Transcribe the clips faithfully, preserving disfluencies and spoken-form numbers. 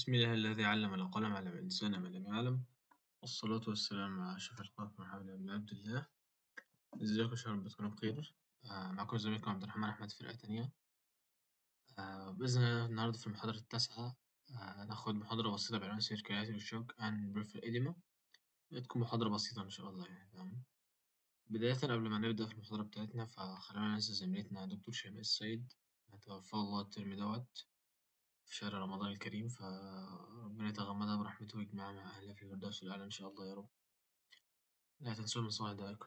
بسم الله الذي علم القلم علم الإنسان ما لم يعلم، والصلاة والسلام على أشرف الخلق محمد بن عبد الله. ازيكم يا شباب، بتكونوا بخير؟ آه معكم زميلكم عبد الرحمن أحمد، فرقة تانية. آه بإذن الله النهاردة في المحاضرة التاسعة آه ناخد محاضرة بسيطة بعنوان Circulatory Shock and Peripheral Edema. تكون محاضرة بسيطة إن شاء الله يعني. تمام. بداية قبل ما نبدأ في المحاضرة بتاعتنا فخلونا ننسى زميلتنا دكتور شيماء السيد، توفى الله الترم دوت في شهر رمضان الكريم، فربنا يتغمدها برحمته ويجمعها مع أهلها في الفردوس الأعلى إن شاء الله يا رب. لا تنسوا من صالح دعائكم.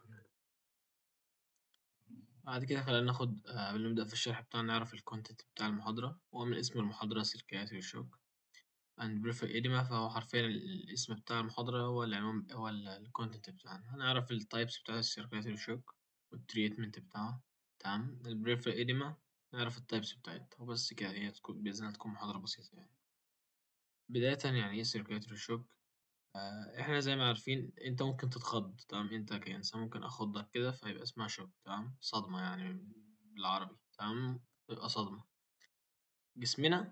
بعد كده خلينا ناخد آه، قبل ما نبدأ في الشرح بتاعنا نعرف الكونتنت بتاع المحاضرة. هو من اسم المحاضرة Circulatory Shock and Peripheral Edema، فهو حرفيا الاسم بتاع المحاضرة هو العنوان هو الكونتنت بتاعنا. هنعرف التايبس بتاع السيركيلاتوري شوك والتريتمنت بتاعها. تمام. البريفرال إديما نعرف التايبس بتاعتها وبس كده. هي تكون بإذن الله تكون محاضرة بسيطة يعني. بداية يعني ايه سيركيلاتوري شوك؟ آه، احنا زي ما عارفين انت ممكن تتخض. تمام. انت كإنسان ممكن اخضك كده فيبقى اسمها شوك. تمام. صدمة يعني بالعربي. تمام. تبقى صدمة. جسمنا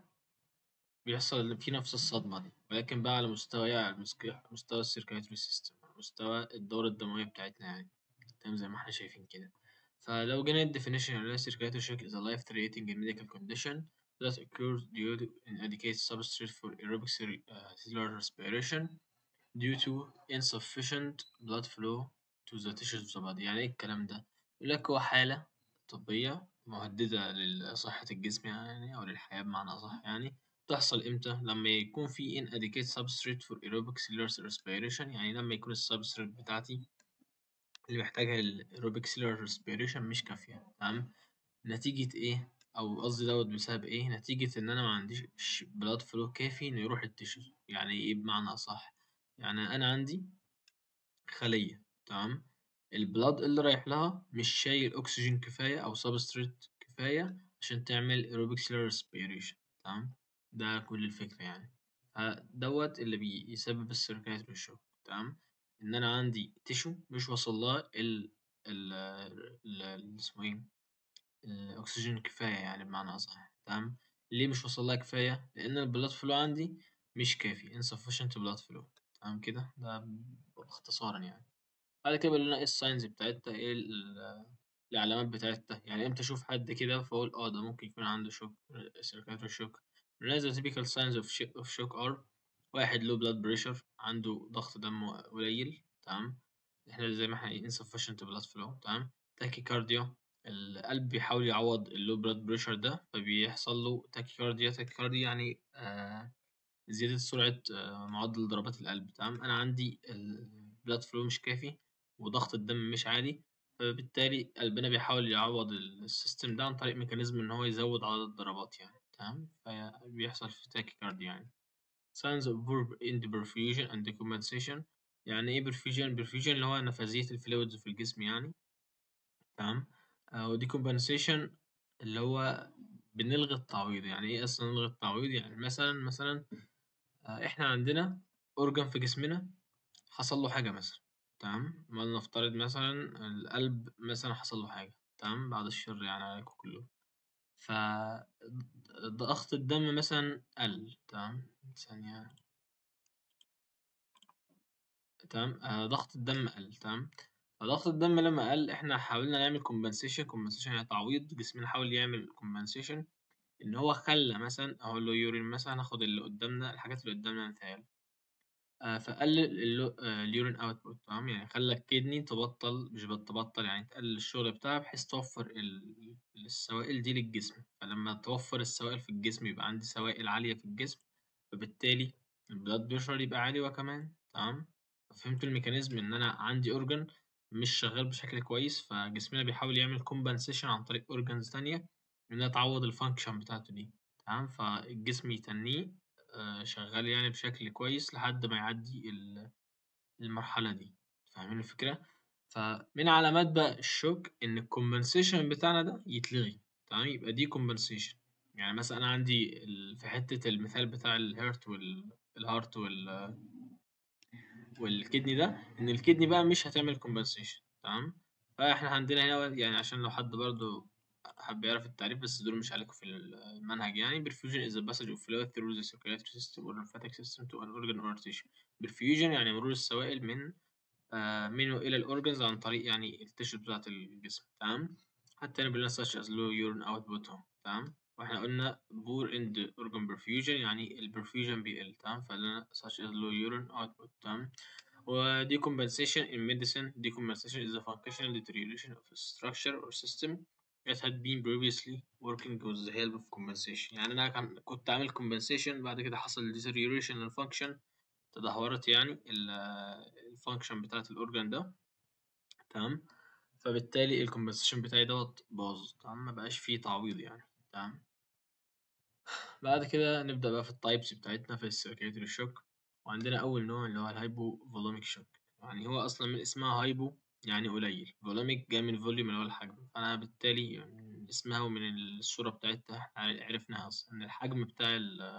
بيحصل فيه نفس الصدمة دي، ولكن بقى على مستوى ايه؟ على المسك- مستوى السيركيلاتوري سيستم، مستوى الدورة الدموية بتاعتنا يعني. تمام. زي ما احنا شايفين كده. فلو جينا الديفينيشن على circulatory shock is a life-threatening medical condition that occurs due to inadequate substrate for aerobic cell- uh, cellular respiration due to insufficient blood flow to the tissues of the body. يعني ايه الكلام ده؟ يقول لك هو حالة طبية مهددة لصحة الجسم يعني، أو للحياة بمعنى أصح يعني. تحصل إمتى؟ لما يكون في inadequate substrate for aerobic cellular respiration، يعني لما يكون السبستريت بتاعتي اللي محتاجها للأيروبيك cellular respiration مش كافية. تمام. نتيجة إيه؟ أو قصدي دوت بسبب إيه؟ نتيجة إن أنا ما عنديش blood flow كافي إنه يروح التيشوز. يعني إيه بمعنى أصح؟ يعني أنا عندي خلية. تمام. البلاد اللي رايح لها مش شايل أكسجين كفاية أو سبستريت كفاية عشان تعمل aerobic cellular respiration. تمام. ده كل الفكرة يعني. فدوت اللي بيسبب السيركيلاتوري شوك. تمام. إن أنا عندي تيشو مش واصل لها ال ال ال اسمه إيه؟ الأكسجين كفاية يعني بمعنى أصح. تمام. ليه مش واصل لها كفاية؟ لأن البلاد فلو عندي مش كافي. insufficient blood flow. تمام كده. ده باختصارا يعني. بعد كده بيقول لنا ايه الساينز بتاعتها، ايه ال- العلامات بتاعتها. يعني امتى اشوف حد كده فاقول اه ده ممكن يكون عنده شوك، سيركاتوري شوك. the typical signs of shock of shock are: واحد low blood pressure، عنده ضغط دم قليل. تمام. احنا زي ما احنا ايه insufficient blood flow. تمام. tachycardia، القلب بيحاول يعوض اللو بلاد بريشر ده فبيحصل له tachycardia. tachycardia يعني آه زيادة سرعة آه، معدل ضربات القلب. تمام. أنا عندي البلاد فلو مش كافي وضغط الدم مش عالي، فبالتالي قلبنا بيحاول يعوض السيستم ده عن طريق ميكانيزم إن هو يزود عدد الضربات يعني. تمام. فبيحصل في تاكيكارد يعني. signs of poor in the perfusion and decompensation. يعني إيه perfusion؟ perfusion اللي هو نفاذية الفلويدز في الجسم يعني. تمام. آه، و decompensation اللي هو بنلغي التعويض. يعني إيه أصلا نلغي التعويض؟ يعني مثلا مثلا آه، إحنا عندنا أورجان في جسمنا حصل له حاجة مثلا. تمام. ما نفترض مثلا القلب مثلا حصل له حاجة. تمام. بعد الشر يعني عليكم كلهم. فضغط الدم مثلا قل. تمام. ثانية. تمام. آه ضغط الدم قل. تمام. فضغط الدم لما قل احنا حاولنا نعمل كومبنسيشن. كومبنسيشن يعني تعويض. جسمنا حاول يعمل كومبنسيشن ان هو خلى مثلا اقول له يورين مثلا، ناخد اللي قدامنا الحاجات اللي قدامنا مثال. آه، فقلل اللو- آه، اليورين اوتبوت. تمام. يعني خلى الكدني تبطل، مش بتبطل يعني تقلل الشغل بتاعها بحيث توفر ال- السوائل دي للجسم. فلما توفر السوائل في الجسم يبقى عندي سوائل عالية في الجسم، فبالتالي البلاد بريشر يبقى عالي وكمان. تمام. فهمت الميكانيزم ان انا عندي اورجان مش شغال بشكل كويس، فجسمنا بيحاول يعمل كومبنسيشن عن طريق اورجانز تانية انها تعوض الفانكشن بتاعته دي. تمام. فالجسم يتنيه آه، شغال يعني بشكل كويس لحد ما يعدي ال- المرحلة دي. فاهمين الفكرة؟ فمن علامات بقى الشوك إن الكومبنسيشن بتاعنا ده يتلغي. تمام. يبقى دي كومبنسيشن. يعني مثلا أنا عندي ال- في حتة المثال بتاع الهارت وال الهارت وال والكدني ده، إن الكدني بقى مش هتعمل كومبنسيشن. تمام. فإحنا عندنا هنا يعني عشان لو حد برضو حابب يعرف التعريف بس دول مش عليكم في المنهج يعني. perfusion is the passage of fluid through the circulatory system or lymphatic system to an organ or tissue. perfusion يعني مرور السوائل من آه منه إلى الأورجنز عن طريق يعني التشو بتاعة الجسم، تمام. حتى هنا بيقول لنا such as low urine output أهو، تمام. واحنا قلنا poor in the organ perfusion يعني البرفيوجن بيقل، تمام. فقلنا such as low urine output، تمام. و decompensation in medicine. Decompensation is the functional deterioration of a structure or system that had been previously working with the help of compensation. يعني أنا كان كنت عامل compensation بعد كده حصل deterioration للfunction، تدهورت يعني الفانكشن بتاعت الأورجان ده، تمام. فبالتالي الكومبنسيشن بتاعي دوت باظ، تمام، مبقاش فيه تعويض يعني، تمام. بعد كده نبدأ بقى في التايبس بتاعتنا في السيركيليتري شوك. وعندنا أول نوع اللي هو الهايبو فولوميك شوك. يعني هو أصلا من اسمها هايبو يعني قليل، فولوميك جاي من فوليوم اللي هو الحجم، فأنا بالتالي من اسمها ومن الصورة بتاعتها احنا عرفنا أصلا إن الحجم بتاع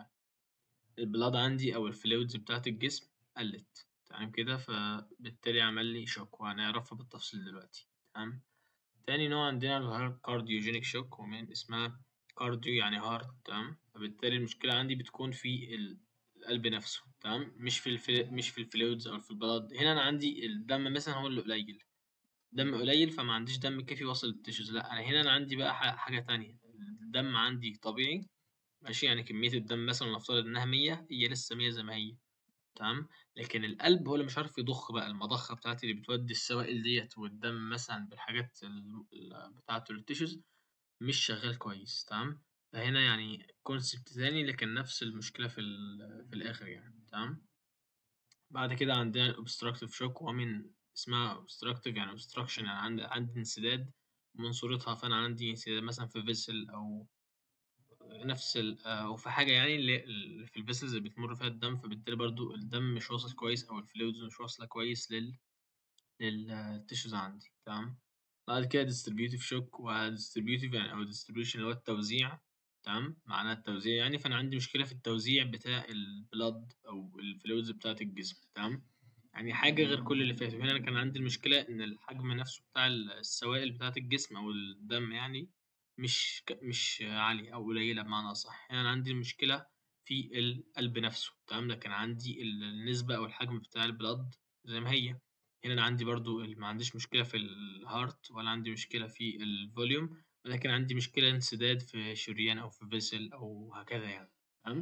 البلاد عندي أو الفلويدز بتاعت الجسم قلت، تمام كده. فبالتالي عمل لي شوك وهنعرفها بالتفصيل دلوقتي، تمام. تاني نوع عندنا اللي هو كارديوجينيك شوك، ومن اسمها كارديو يعني هارت، تمام. فبالتالي المشكلة عندي بتكون في ال- القلب نفسه، تمام، مش في الفل... مش في الفلويدز أو في البلاد. هنا أنا عندي الدم مثلا هو اللي قليل، دم قليل فما عنديش دم كافي واصل للتيشوز. لا أنا هنا أنا عندي بقى ح- حاجة تانية، الدم عندي طبيعي ماشي، يعني كمية الدم مثلا نفترض إنها مية، هي لسه مية زي ما هي، تمام. لكن القلب هو اللي مش عارف يضخ بقى المضخة بتاعتي اللي بتودي السوائل ديت والدم مثلا بالحاجات ال- ال- بتاعته للتيشوز، مش شغال كويس، تمام. فهنا يعني كونسبت تاني لكن نفس المشكلة في ال- في الآخر يعني، تمام. بعد كده عندنا الأوبستراكتيف شوك، ومن اسمها أوبستراكتيف يعني obstruction، يعني عندي عندي انسداد من صورتها. فأنا عندي انسداد مثلا في فيسل أو نفس ال آه، وفي حاجة يعني اللي اللي في الفيسلز اللي بتمر فيها الدم، فبالتالي برضو الدم مش واصل كويس أو الفلويدز مش واصلة كويس لل للتيشوز عندي، تمام. بعد كده distributive shock، و distributive يعني أو distribution اللي هو التوزيع، تمام، معناها التوزيع يعني. فأنا عندي مشكلة في التوزيع بتاع البلد أو الفلويدز بتاعة الجسم، تمام. يعني حاجة غير كل اللي فاتوا. هنا أنا كان عندي المشكلة إن الحجم نفسه بتاع السوائل بتاعة الجسم أو الدم يعني مش ك... مش عالية أو قليلة بمعنى أصح. يعني أنا عندي المشكلة في القلب نفسه، تمام. لكن عندي النسبة أو الحجم بتاع البلد زي ما هي. هنا أنا عندي برضو ال- ما عنديش مشكلة في الهارت ولا عندي مشكلة في الفوليوم، ولكن عندي مشكلة انسداد في شريان أو في فيسل أو هكذا يعني، تمام.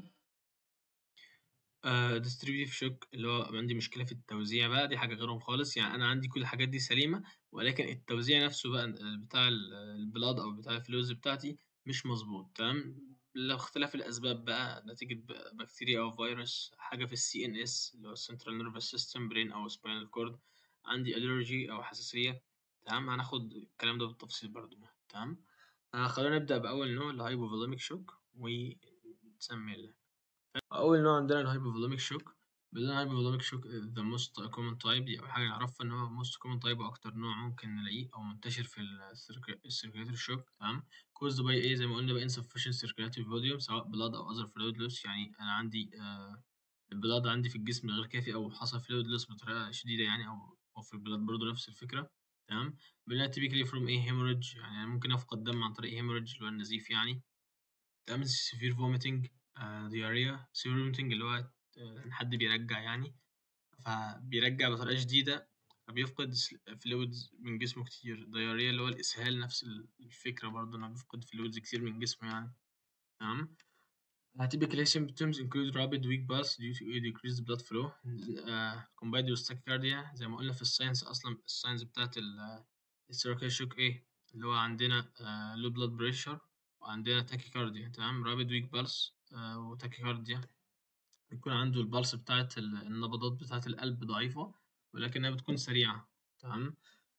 آه distributive shock اللي هو عندي مشكلة في التوزيع بقى، دي حاجة غيرهم خالص. يعني أنا عندي كل الحاجات دي سليمة، ولكن التوزيع نفسه بقى بتاع ال- البلاد أو بتاع الفلوز بتاعتي مش مظبوط، تمام. لو اختلاف الأسباب بقى نتيجة ب- بكتيريا أو فيروس، حاجة في السي إن إس اللي هو Central Nervous System Brain أو Spinal Cord، عندي ألرجي أو حساسية، تمام. هناخد الكلام ده بالتفصيل برضو، تمام. آه خلونا نبدأ بأول نوع اللي هو هايبوفوليميك شوك، ونسمي الله. أول نوع عندنا الهايبوفوليميك شوك. بدنا الهايبوفوليميك شوك the most common type، دي أول حاجة نعرفها إن هو most common type وأكتر نوع ممكن نلاقيه أو منتشر في السيركيلاتوري شوك، تمام. caused by إيه زي ما قلنا بقى insufficient circulatory volume سواء blood أو other fluid loss. يعني أنا عندي آه البلاد عندي في الجسم غير كافي أو حصل fluid loss بطريقة شديدة يعني، أو أو في البلاد برضه نفس الفكرة، تمام. بنلاقي typically from إيه hemorrhage، يعني أنا ممكن أفقد دم عن طريق hemorrhage اللي هو النزيف يعني. تعمل severe vomiting، آه diarrhea. severe vomiting اللي هو آه، إن حد بيرجع يعني، فبيرجع بطريقة شديدة فبيفقد فلويدز من جسمه كتير. diarrhea اللي هو الإسهال، نفس الفكرة برضه إنه بيفقد فلويدز كتير من جسمه يعني، تمام. Typical symptoms include rapid weak pulse due to a decreased blood flow uh, combined with tachycardia. زي ما قلنا في الساينس أصلا، الساينس بتاعت السيركل شوك إيه اللي هو عندنا uh, low blood pressure وعندنا tachycardia، تمام. rapid weak pulse uh, وتاكيكارديا، بيكون عنده البلس بتاعت ال- النبضات بتاعت القلب ضعيفة ولكنها بتكون سريعة، تمام.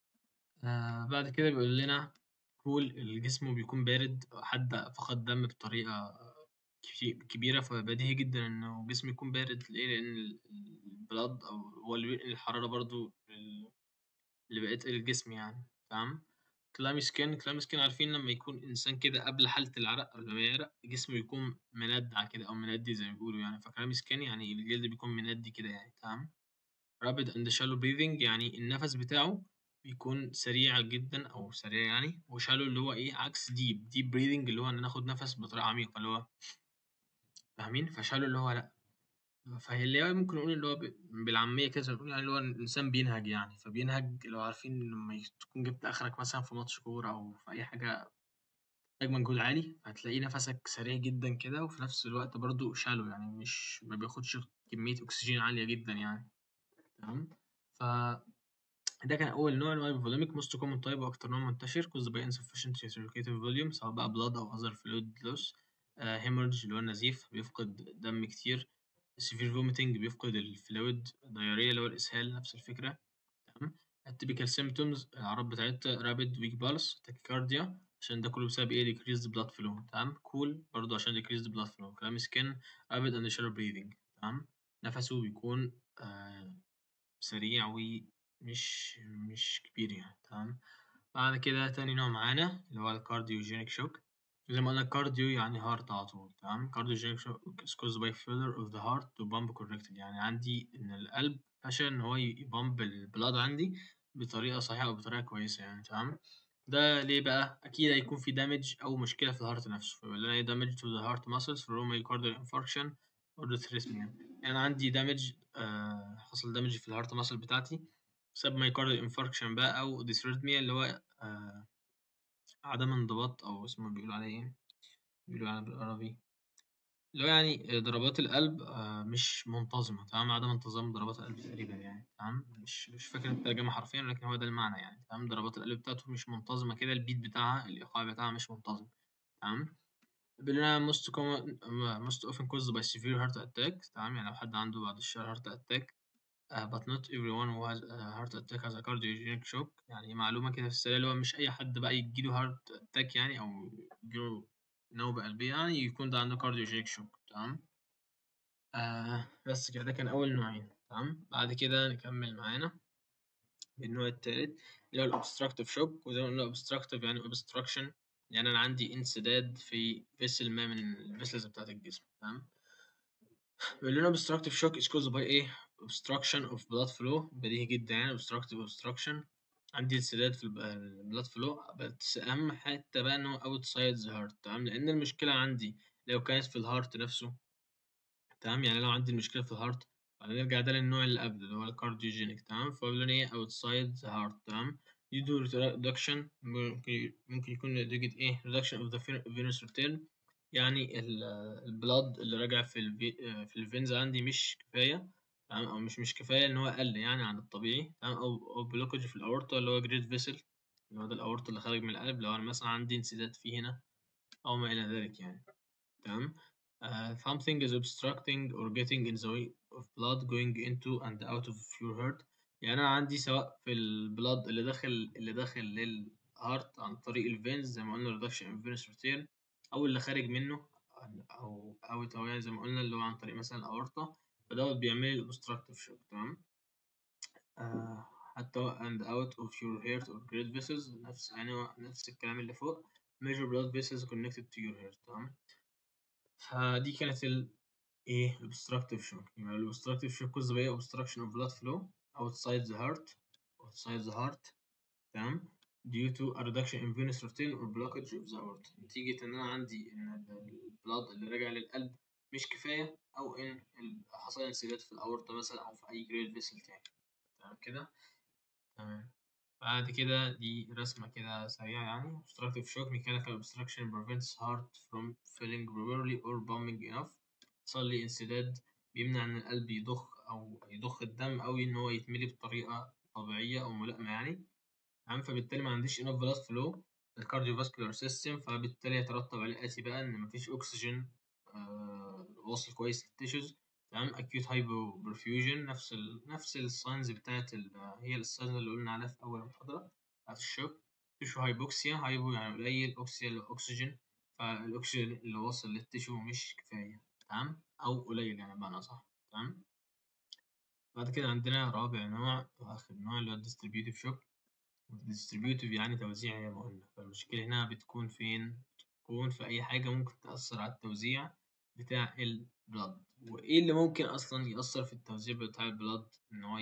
آه بعد كده بيقول لنا كول الجسم بيكون بارد، حد فقد دم بطريقة كبي- كبيرة، فبديهي جدا إنه الجسم يكون بارد. ليه؟ لأن ال- البلاد أو هو اللي بينقل الحرارة برضو لل- لبقية الجسم يعني، تمام. كلامي سكين كلامي سكين عارفين لما يكون إنسان كده قبل حالة العرق، قبل ما يعرق جسمه يكون مندع كده أو مندي زي ما بيقولوا يعني. فكلامي سكين يعني الجلد بيكون مندي كده يعني، تمام. رابid اند شالو breathing يعني النفس بتاعه بيكون سريع جدًا أو سريع يعني، وshallow اللي هو إيه عكس deep، deep breathing اللي هو إن أنا آخد نَفَس بطريقة عميقة اللي هو فاهمين؟ فshallow اللي هو لأ، فهي اللي هي ممكن نقول اللي هو ب بالعامية كده زي ما بنقول يعني اللي هو الإنسان بينهج يعني، فبينهج لو عارفين لمّا ي تكون جِبت آخرك مثلًا في ماتش كورة أو في أي حاجة محتاج مجهود عالي، فهتلاقي نَفَسك سريع جدًا كده وفي نفس الوقت برضه shallow يعني مش ما بياخدش كمية أكسجين عالية جدًا يعني، تمام؟ ف ده كان أول نوع اللي هو الvolumic most common type وأكتر نوع منتشر caused by insufficient circulating volume سواء بقى blood أو other fluid loss آآ hemorrhage اللي هو النزيف بيفقد دم كتير، severe vomiting بيفقد الfluid، diarrhea اللي هو الإسهال نفس الفكرة تمام، الtypical symptoms الأعراض بتاعتها rapid weak pulse tachycardia عشان ده كله بسبب إيه decreased blood flow تمام، cool برضه عشان decreased blood flow كلام skin rapid and shallow breathing تمام، نفسه بيكون آآ سريع ومش مش كبير يعني تمام، بعد كده تاني نوع معانا اللي هو الcardiogenic shock زي ما قلنا cardio يعني heart على طول تمام، cardiogenic shock is caused by failure of the heart to pump correctly يعني عندي إن القلب فشل إن هو يبامب البلاد عندي بطريقة صحيحة أو بطريقة كويسة يعني تمام، ده ليه بقى؟ أكيد هيكون في damage أو مشكلة في الهارت نفسه، فبيقول لنا إيه damage to the heart muscles from myocardial infarction or arrhythmia يعني عندي damage آآ حصل damage في الheart muscle بتاعتي بسبب myocardial infarction بقى أو dysrhythmia اللي هو آآ عدم انضباط أو اسمه بيقولوا عليه إيه، بيقولوا عليه بالعربي اللي هو يعني ضربات القلب آآ مش منتظمة تمام، عدم انتظام ضربات القلب تقريبًا يعني تمام، مش مش فاكر الترجمة حرفيًا لكن هو ده المعنى يعني تمام، ضربات القلب بتاعته مش منتظمة كده الbeat بتاعها الإيقاع بتاعها مش منتظم تمام، بيقولوا لنا most common most often caused by severe heart attack تمام، يعني لو حد عنده بعد الشر heart attack آآ but not everyone who has a heart attack has a cardiogenic shock يعني معلومة كده في السريع اللي هو مش أي حد بقى ييجي له heart attack يعني أو ييجي له نوبة قلبية يعني يكون ده عنده cardiogenic shock تمام، آآ بس كده ده كان أول نوعين تمام، بعد كده نكمل معانا النوع التالت اللي هو الobstructive shock وزي ما قلنا obstructive يعني obstruction يعني أنا عندي انسداد في vessel ما من الvessels بتاعة الجسم تمام. بيقول لنا obstructive shock is caused by إيه؟ obstruction of blood flow بديهي جدا يعني obstructive obstruction عندي انسداد في ال blood flow بس أهم حتة بقى إن هو outside the heart تمام لأن المشكلة عندي لو كانت في الهارت نفسه تمام يعني لو عندي المشكلة في الهارت هنرجع ده للنوع اللي قبله اللي هو الكارديوجينيك تمام فبيقول لنا إيه outside the heart تمام due to reduction ممكن ممكن يكون نتيجة إيه reduction of the venous return يعني ال البلاد اللي راجع في الفي في الفينز عندي مش كفاية تمام أو مش مش كفاية إن هو قل يعني عن الطبيعي تمام أو أو blockage في الأورطة اللي هو great vessel اللي هو ده الأورطة اللي خارج من القلب لو أنا مثلا عندي انسداد فيه هنا أو ما إلى ذلك يعني تمام uh, something is obstructing or getting in the way of blood going into and out of your heart يعني أنا عندي سواء في البلاد اللي داخل اللي داخل للهارت عن طريق الفينز زي ما قلنا reduction in venous return أو اللي خارج منه أو أو أو يعني زي ما قلنا اللي هو عن طريق مثلا الأورطة فدوت بيعمل لي obstructive shock تمام آه حتى and out of your heart or blood vessels نفس يعني هو نفس الكلام اللي فوق major blood vessels connected to your heart تمام فدي كانت ال إيه obstructive shock يبقى ال obstructive shock caused by obstruction of blood flow outside the heart outside the heart تمام due to a reduction in venous return or blockage of the aorta نتيجة إن أنا عندي إن البلاد اللي راجع للقلب مش كفاية أو إن ال- حصل انسداد في الأورطة مثلا أو في أي great vessel تاني تمام كده تمام بعد كده دي رسمة كده سريعة يعني obstructive shock mechanical obstruction prevents heart from filling properly or pumping enough حصل لي انسداد بيمنع إن القلب يضخ أو يضخ الدم أو إن هو يتملي بطريقة طبيعية أو ملائمة يعني تمام فبالتالي ما عنديش enough blood flow الكارديوفاسكولار سيستم فبالتالي يترتب على الآتي بقى إن مفيش أكسجين آه واصل كويس للتيشوز تمام acute hypoperfusion نفس ال نفس الساينز بتاعت ال هي الساينز اللي قلنا عليها في أول المحاضرة بتاعت الشوك تيشو هايبوكسيا هايبو يعني قليل أوكسيا اللي هو أكسجين فالأكسجين اللي واصل للتيشو مش كفاية تمام أو قليل يعني بمعنى صح تمام بعد كده عندنا رابع نوع وآخر نوع اللي هو الديستريبيوتيف شوك distributive يعني توزيع زي ما قلنا فالمشكلة هنا بتكون فين؟ بتكون في أي حاجة ممكن تأثر على التوزيع بتاع البلد وإيه اللي ممكن أصلا يأثر في التوزيع بتاع البلد إن هو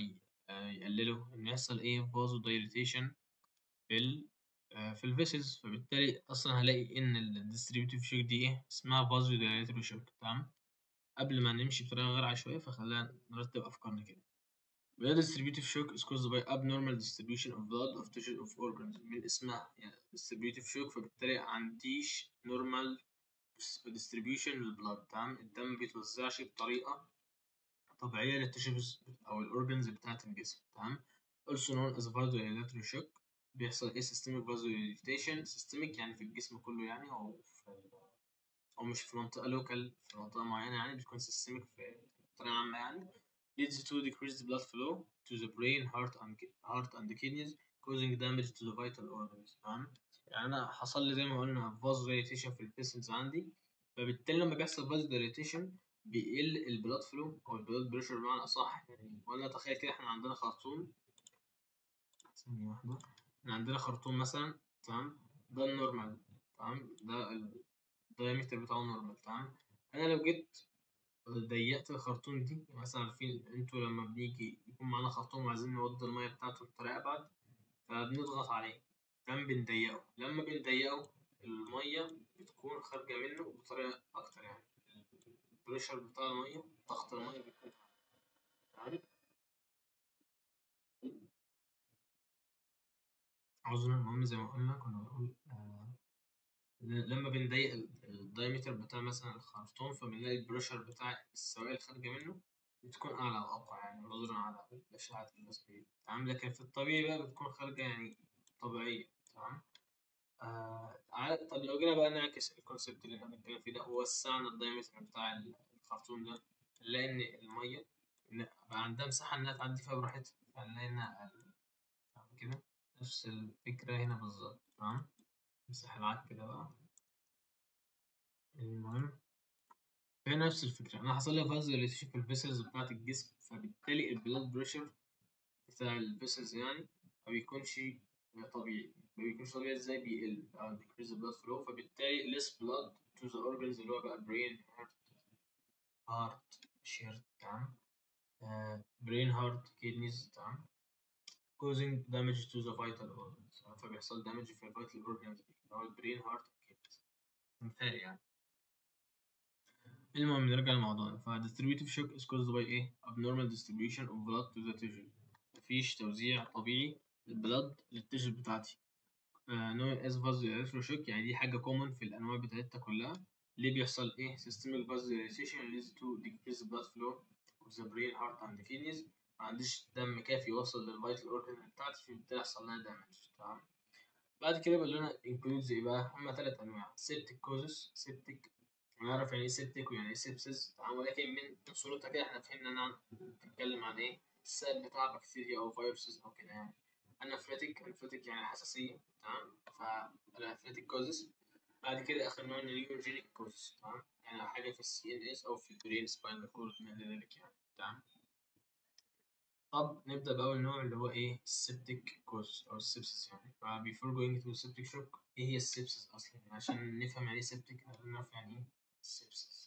آه يقللوا إن يحصل إيه فازو دايليتيشن في ال آه في الفيسلز، فبالتالي أصلا هلاقي إن الديستريبيوتيف شوك دي إيه اسمها فازو دايليتوري شوك. تمام. قبل ما نمشي بطريقة غير عشوائية فخلينا نرتب أفكارنا كده. The distributive shock is caused by abnormal distribution of blood of tissue of organs. من اسمها يعني distributive shock، فبالتالي عنديش normal distribution للبلاد. تمام. الدم ما بيتوزعش بطريقة طبيعية للتشوز أو الأورجنز بتاعة الجسم. تمام. also known as vasodilatory shock. بيحصل إيه systemic vasodilatation. systemic يعني في الجسم كله يعني، أو في أو مش في منطقة local، في منطقة معينة يعني، بتكون systemic في بطريقة عامة يعني. leads to decreased blood flow to the brain, heart and heart and kidneys, causing damage to the vital organs. تمام. يعني أنا حصل لي زي ما قلنا vasodilatation في الفيسلز عندي، فبالتالي لما بيحصل vasodilatation بيقل البلاد فلو أو البلاد بريشر بمعنى أصح يعني. ولا تخيل كده إحنا عندنا خرطوم، ثانية واحدة، إحنا عندنا خرطوم مثلا. تمام. ده النورمال. تمام. ده الدايمتر بتاعه نورمال. تمام. أنا لو جيت ضيقت الخرطوم دي، مثلا عارفين انتوا لما بنيجي يكون معانا خرطوم وعايزين نوضي المية بتاعته بطريقة أبعد، فبنضغط عليه. تمام. بنضيقه. لما بنضيقه المية بتكون خارجة منه بطريقة أكتر يعني، البريشر بتاع المية، ضغط المية بيكون عالي. عذرا. المهم زي ما قلنا كنا بنقول آه لما بنضيق الدايمتر بتاع مثلا الخرطوم فبنلاقي البريشر بتاع السوائل خارجة منه بتكون أعلى وأقوى يعني، نظرا على الأشعة الجاذبية. تمام. لكن في الطبيعي بقى بتكون خارجة يعني طبيعية. تمام. آه ع- طب لو جينا بقى نعكس الكونسيبت اللي احنا بنتكلم فيه ده، ووسعنا الدايمتر بتاع الخرطوم ده، نلاقي إن المية إن بقى عندها مساحة إنها تعدي فيها براحتها، فنلاقي إنها أقل. تمام كده. نفس الفكرة هنا بالظبط. تمام. نمسح العك كده بقى. المهم هي نفس الفكرة. أنا حصل لي فازوليتيشن في الفيسلز بتاعة الجسم، فبالتالي البلاد بريشر بتاع الفيسلز يعني ما بيكونش طبيعي. ما بيكونش طبيعي ازاي؟ بيقل أو decrease the blood flow، فبالتالي less blood to the organs اللي هو بقى brain heart heart شيرت. تمام. آه brain heart kidneys. تمام. causing damage to the vital organs. فبيحصل damage في ال vital organs دي اللي هو البرين heart kidneys. مثال يعني. المهم نرجع لموضوعنا. ف distributive shock is caused by إيه؟ abnormal distribution of blood to the tissue. مفيش توزيع طبيعي للبلد للتيشو بتاعتي. known as vasodilatory shock. يعني دي حاجة common في الأنواع بتاعتها كلها. ليه بيحصل إيه؟ systemic vasodilation leads to decreased blood flow of the brain, heart and kidneys. ما عنديش دم كافي يوصل للفيتال organ بتاعتي، فبالتالي يحصل لها damage. تمام. بعد كده بيقول لنا includes إيه بقى؟ هما تلات أنواع. septic causes. septic نعرف يعني ايه سيبتك ويعني ايه سيبسز. تمام. ولكن من صورتها كده احنا فهمنا ان بتتكلم عن ايه؟ السبب بتاع بكتيريا او فيروسز او كده يعني. انافليتيك. انافليتيك يعني حساسيه. تمام. فالانافليتيك كوزز. بعد كده اخر نوع نيوروجينيك كوزز. تمام. يعني حاجه في السي ان اس او في البرين سباينال كورد ما الى ذلك يعني. تمام. طب نبدا باول نوع اللي هو ايه؟ السيبتيك كوز او السيبسس يعني. فبيفور جوينج تو سيبتيك شوك، ايه هي السيبسس اصلا؟ عشان نفهم يعني ايه سيبتيك لازم نعرف يعني ايه السيبسس.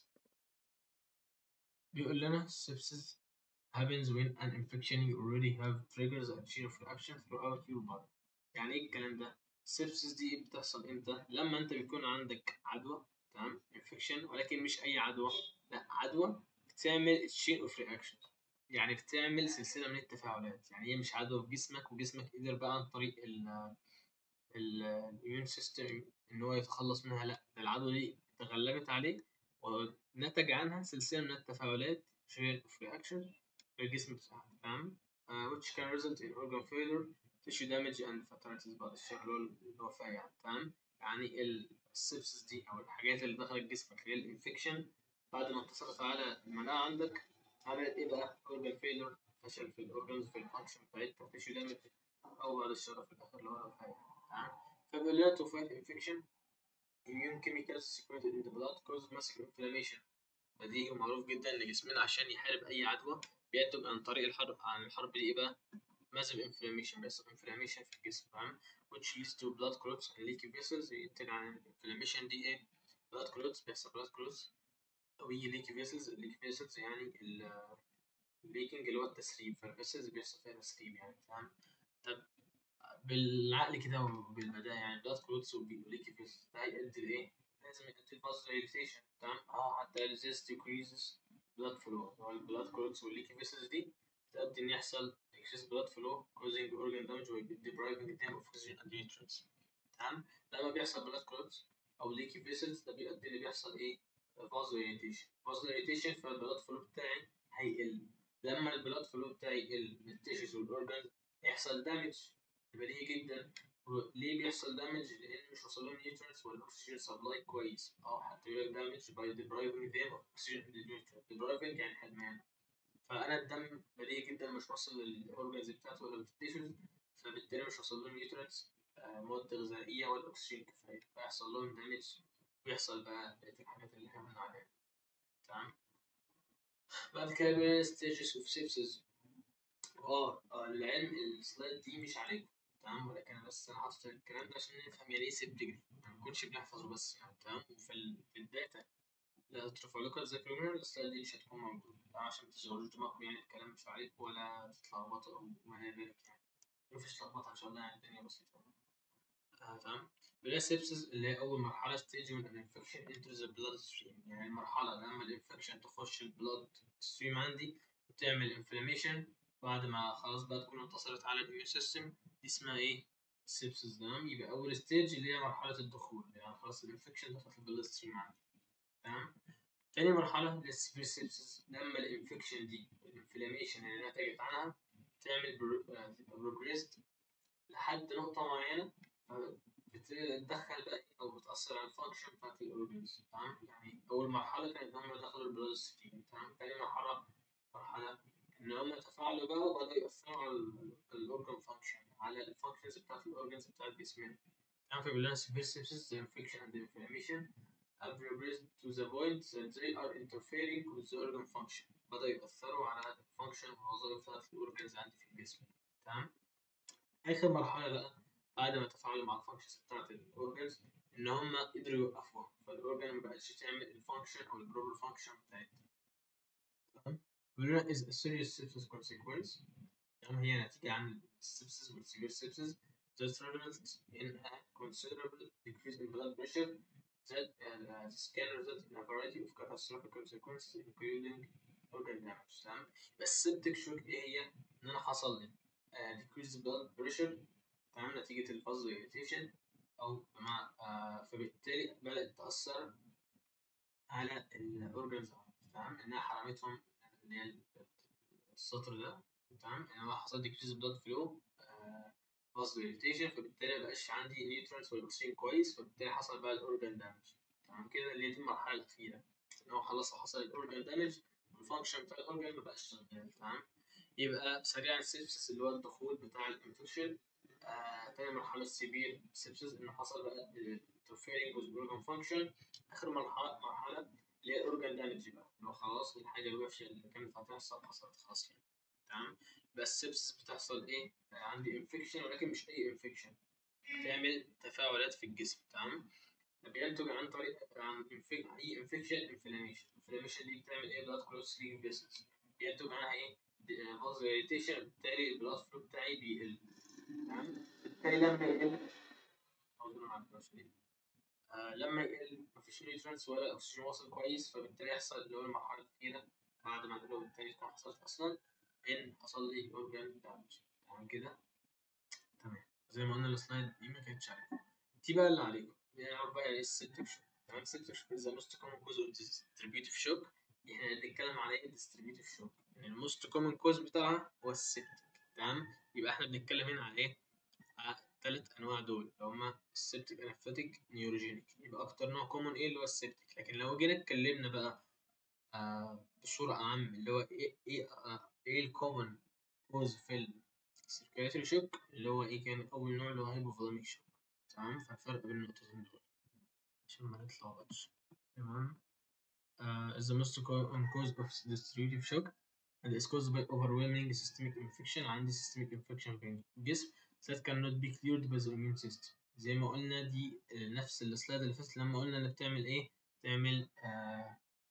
بيقول لنا sepsis happens when an infection you already have triggers a chain of reaction throughout your body. يعني ايه الكلام ده؟ sepsis دي بتحصل امتى؟ لما انت بيكون عندك عدوى. تمام. infection، ولكن مش اي عدوى، لا عدوى بتعمل chain of reaction، يعني بتعمل سلسلة من التفاعلات. يعني هي مش عدوى في جسمك وجسمك قدر بقى عن طريق الاميون سيستم ان هو يتخلص منها، لا ده العدوى دي تغلبت عليه ونتج عنها سلسلة من التفاعلات chain of reaction في الجسم بتاعك. تمام. uh, which can result in organ failure, tissue damage and fatalities بعد الشر اللي هو الوفاة يعني. تمام. يعني السبسس دي أو الحاجات اللي دخلت جسمك اللي هي الانفكشن بعد ما انتصرت على المناعة عندك عملت إيه بقى؟ organ failure، فشل في الأورجنز في الفانكشن بتاعتها، tissue damage أو بعد الشر في الآخر اللي هو الوفاة يعني. تمام. فبيقول لنا to fight infection immune chemicals secreted in the blood cause massive inflammation. بديهي ومعروف جدا ان جسمنا عشان يحارب اي عدوى بينتج عن طريق الحرب. عن الحرب دي ايه بقى؟ massive inflammation، بيحصل inflammation في الجسم. تمام. which leads to blood clots and leaky vessels. ينتج عن inflammation دي ايه؟ blood clots، بيحصل blood clots و leaky vessels. leaky vessels يعني leaking اللي هو التسريب، فالفيسلز بيحصل فيها تسريب يعني. تمام. طب بالعقل كده وبالبداهة يعني blood clots والleaky vessels ده هيؤدي لإيه؟ لازم يؤدي vasodilation. تمام. أه حتى this decreases blood flow. هو البلاد clots والleaky vessels دي تؤدي إن يحصل excess blood flow causing organ damage و depriving them of oxygen and nutrients. تمام. لما بيحصل blood clots أو leaky vessels ده بيؤدي اللي بيحصل إيه؟ vasodilation. vasodilation فالبلاد flow بتاعي هيقل. لما البلاد flow بتاعي يقل من التيشوز والأورجانز يحصل damage بديهي جدا. ليه بيحصل دامج؟ لان مش واصل لهم نيوترينتس والاكسجين سبلاي كويس. اه حتى يقول لك دامج باي depriving them of oxygen and nutrients. depriving يعني حرمان. فانا الدم بديهي جدا مش واصل للاورجنز بتاعته ولا للتيشوز، فبالتالي مش واصل لهم نيوترينتس مواد غذائيه ولا اكسجين كفايه، فيحصل لهم دامج ويحصل بقى بقيه الحاجات اللي احنا قلنا عليها. تمام. بعد كده بقى stages of sepsis. اه آه، العلم السلايد دي مش عليكم. تمام. ولكن انا بس انا حاطط الكلام ده عشان نفهم يعني ايه سيبتجري، ما نكونش بنحفظه بس يعني. تمام. وفي ال... في الداتا اللي هترفع لكم تذاكروا منها السلايد دي مش هتكون موجودة عشان ما تشغلوش دماغكم يعني الكلام مش عليكم ولا تتلخبطوا او ما الى ذلك يعني. مفيش لخبطة ان شاء الله يعني الدنيا بسيطة. آه تمام. بلا سيبسز اللي هي أول مرحلة ستيج من الانفكشن انتر ذا بلاد ستريم، يعني المرحلة لما الانفكشن تخش البلاد ستريم عندي وتعمل انفلاميشن بعد ما خلاص بقى تكون انتصرت على الاميون سيستم، دي اسمها ايه؟ سيبسز. تمام. يبقى أول ستيج اللي هي مرحلة الدخول، يعني خلاص الانفكشن دخلت البلاد ستريم عندي. تمام. تاني مرحلة اللي هي السيفير سيبسز، لما الانفكشن دي الانفلاميشن اللي نتجت عنها تعمل بروجريست لحد نقطة معينة، بتتدخل بقى أو بتأثر على الفانكشن بتاعت الأورجنز. تمام. يعني أول مرحلة كانت إن هم دخلوا البلاد ستريم. تمام. تاني مرحلة مرحلة إن هم تفاعلوا بقى وبدأوا يأثروا على الأورجن فانكشن، على الفانكشنز بتاعت الأورجنز بتاعت جسمنا. تمام. فبيقول لنا severe sepsis, the infection and the inflammation have progressed to the point that they are interfering with the organ function. بدأوا يأثروا على الفانكشن والوظائف بتاعت الأورجنز عندي في الجسم. تمام. آخر مرحلة بقى بعد ما تفاعلوا مع الفانكشنز بتاعت الأورجنز إن هم قدروا يوقفوها، فالأورجن ما بقتش تعمل الفانكشن أو البروبر فانكشن بتاعتها. تمام. بيقولوا is a serious sepsis consequence. يعني هي نتيجة عن السبسس والسيفير sepsis that results in a considerable decrease in blood pressure that uh, this can result in a variety of catastrophic consequences including organ damage. تمام. بس septic shock إيه هي؟ إن أنا حصل لي uh, decrease blood pressure. تمام. نتيجة الفازو irritation أو مع آه فبالتالي بدأت تأثر على الأورجنز. تمام. إنها حرمتهم اللي هي السطر ده. تمام. إن هو حصل decrease blood flow فازو irritation، فبالتالي مبقاش عندي نيوترينتس والأكسجين كويس، فبالتالي حصل بقى الأورجن دامج. تمام كده اللي هي دي المرحلة الأخيرة، إن هو خلاص حصل الأورجن دامج والفانكشن بتاع الأورجن مبقاش شغال. تمام. يبقى سريعا السيبسس اللي هو الدخول بتاع الانفكشن. آه، تاني مرحلة السيفير سيبسس إن حصل بقى interfering with organ function. آخر مرحلة مرحلة اللي هي الأورجان دامج بقى، اللي هو خلاص الحاجة الوحشة اللي كانت هتحصل حصلت خلاص يعني. تمام. بس السيبسس بتحصل إيه؟ آه، عندي انفكشن ولكن مش أي انفكشن، بتعمل تفاعلات في الجسم. تمام. بينتج عن طريق عن أي انفكشن انفلاميشن. الانفلاميشن دي بتعمل إيه؟ بلاد كلوت ليك فيسلز، بينتج عنها إيه؟ فازو irritation، بالتالي البلاد فلو بتاعي بيقل. تمام. بالتالي لما يقل آه لما يقل مفيش نيوترينتس ولا اكسجين واصل كويس، فبالتالي يحصل اللي هو المرحله الاخيره بعد ما الجلوب التاني تكون حصلت اصلا ان حصل لي اورجان دامج. تمام كده. تمام. زي ما قلنا السلايد دي ما كانتش عليكم، دي بقى اللي عليكم نعرف بقى ايه السيبتك شوك. تمام. السيبتك شوك از موست كومن كوز اوف ديستريبيوتيف شوك. احنا بنتكلم على ايه ديستريبيوتيف شوك؟ يعني الموست كومن كوز بتاعها هو السيبتك. تمام. يبقى احنا بنتكلم هنا على ايه؟ الثلاث انواع دول اللي هما السبتيك انفاتيك نيوروجينيك. يبقى اكتر نوع كومون ايه اللي هو السبتيك. لكن لو جينا اتكلمنا بقى آه بصوره اعم اللي هو ايه ايه آه ايه الكومون كوز في السيركيلاتوري شوك، اللي هو ايه كان اول نوع اللي هو هايبوفوليميك شوك. تمام. فالفرق بين النقطتين دول عشان ما نتلخبطش. تمام. uh, is the most common cause of distributive shock and is caused by overwhelming systemic infection. عندي systemic infection في الجسم that cannot be cleared by the immune system. زي ما قلنا دي نفس السلايد اللي فاتت لما قلنا ان بتعمل ايه؟ بتعمل آه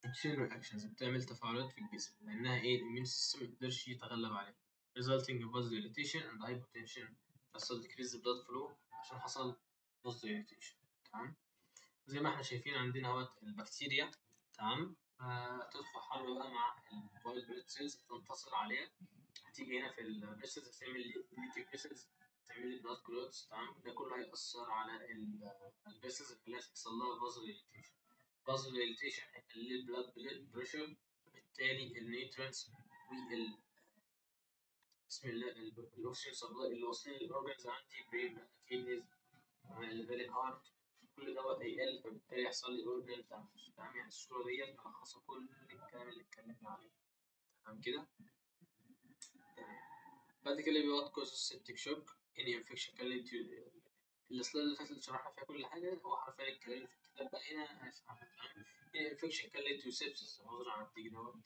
chain reactions بتعمل تفاعلات في الجسم لأنها إيه الإميون سيستم مقدرش يتغلب عليها resulting in vasodilation and hypotension حصل decrease blood flow عشان حصل vasodilation. تمام. زي ما احنا شايفين عندنا اهوت البكتيريا. تمام. آه تدخل حرب بقى مع الوايت بلاد سيلز تنتصر عليها، هتيجي هنا في البريسلز هتعمل لي ليتيك بريسلز، تعمل لي بلاد كلوتس. تمام. ده كله هيأثر على البريسلز اللي هيحصل لها فازوليتيشن. فازوليتيشن هيقلل البلاد بريشر، بالتالي النيوترينتس وال بسم الله الاكسجين سبلاي اللي واصلين للاورجنز عندي برين كيدنيز لذلك هارت كل دوت هيقل، فبالتالي يحصل لي اورجن دامج. تمام. يعني الصوره ديت ملخصه كل الكلام اللي اتكلمنا عليه. تمام كده. تمام. بعد كده بيوت كوز السبتيك شوك اني انفكشن كان ليد تو السلايد اللي فاتت اللي شرحنا فيها كل حاجه هو حرفيا الكلام اللي في الكتاب بقى هنا هشرحه. تمام. اني انفكشن كان ليد تو سيبسس عذرا عن التيجي دوت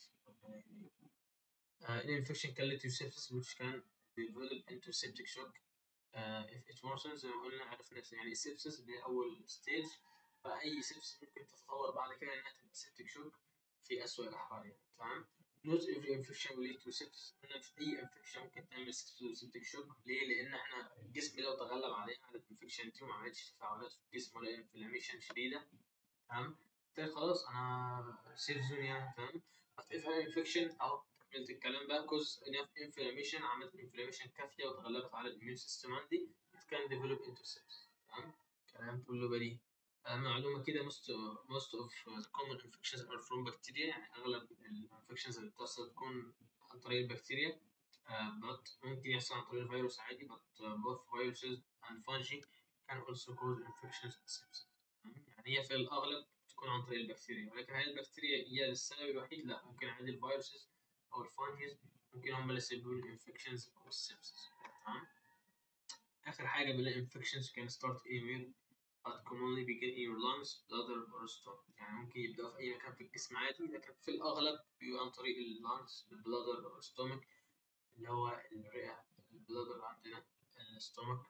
اني انفكشن كان ليد تو سيبسس which can develop into septic shock Uh, if it worsens زي ما قلنا عرفنا يعني السبسس دي أول ستيج، فأي سبسس ممكن تتطور بعد كده إنها تبقى سيبتيك شوك في أسوأ الأحوال يعني. تمام. Not every infection will lead to sepsis. قلنا مش أي انفكشن ممكن تعمل سيبتيك شوك. ليه؟ لأن إحنا الجسم لو تغلب عليها على الانفكشن دي وما عملتش تفاعلات في الجسم ولا انفلاميشن شديدة. تمام. بالتالي خلاص أنا سيف زون يعني. تمام. But if an infection أو كملت الكلام بقى cause enough inflammation عملت inflammation كافية وتغلبت على الإميون سيستم عندي it can develop into sepsis. تمام. كلام كله بديهي. آه معلومة كده most most of the common infections are from bacteria. يعني أغلب الانفكشنز اللي بتحصل تكون عن طريق البكتيريا. uh, but ممكن يحصل عن طريق الفيروس عادي but uh, both viruses and fungi can also cause infections and sepsis. يعني هي في الأغلب تكون عن طريق البكتيريا، ولكن هل البكتيريا هي السبب الوحيد؟ لا، ممكن عادي الفيروسز أو الفانجيز ممكن هم اللي يسببوا الانفكشنز أو السبسس. تمام. آخر حاجة بنلاقي انفكشنز can start anywhere but commonly begin in your lungs, bladder or stomach. يعني ممكن يبدأوا في أي مكان في الجسم عادي، لكن في الأغلب بيبقى عن طريق اللانجز، البلادر أو الستومك اللي هو الرئة. البلادر عندنا الستومك.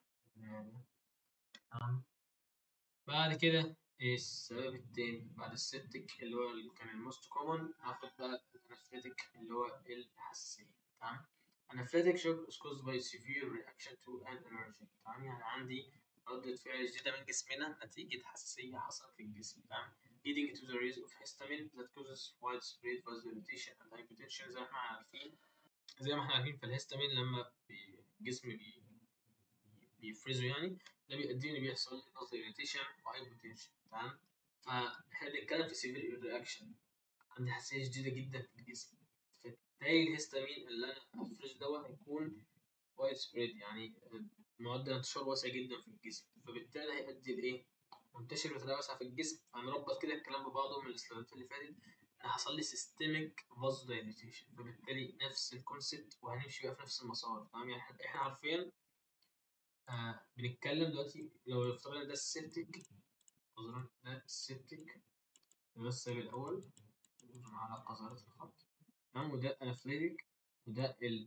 تمام. بعد كده السبب التاني بعد السبتك اللي هو اللي كان الموست كومن هاخد بقى الانفليتك اللي هو الحساسية. تمام. Anaphylactic shock is caused by severe reaction to an allergen. تمام. يعني عندي ردة فعل جديدة من جسمنا نتيجة حساسية حصلت في الجسم. تمام. leading to the release of histamine that causes widespread vasodilation and hypotension. زي ما احنا عارفين زي ما احنا عارفين فالهستامين لما الجسم بي بيفرزوا يعني ده بيؤدي ان بيحصل لي نقص irritation وهايبوتنشن. تمام. فاحنا بنتكلم في سيفير رياكشن، عندي حساسيه شديده جدا في الجسم، فبالتالي الهستامين اللي انا هفرزه دوت هيكون وايد سبريد يعني معدل انتشار واسع جدا في الجسم، فبالتالي هيؤدي لايه؟ منتشر بطريقه واسعه في الجسم. فهنربط كده الكلام ببعضه من السلايدات اللي فاتت ان حصل لي سيستميك فازودايليتيشن، فبالتالي نفس الكونسيبت وهنمشي بقى في نفس المسار. تمام. يعني احنا عارفين آه بنتكلم دلوقتي لو افترضنا ده السبتيك عذرا ده السبتيك ده السبب الأول على قذارة الخط. تمام. وده أنافليتيك وده ال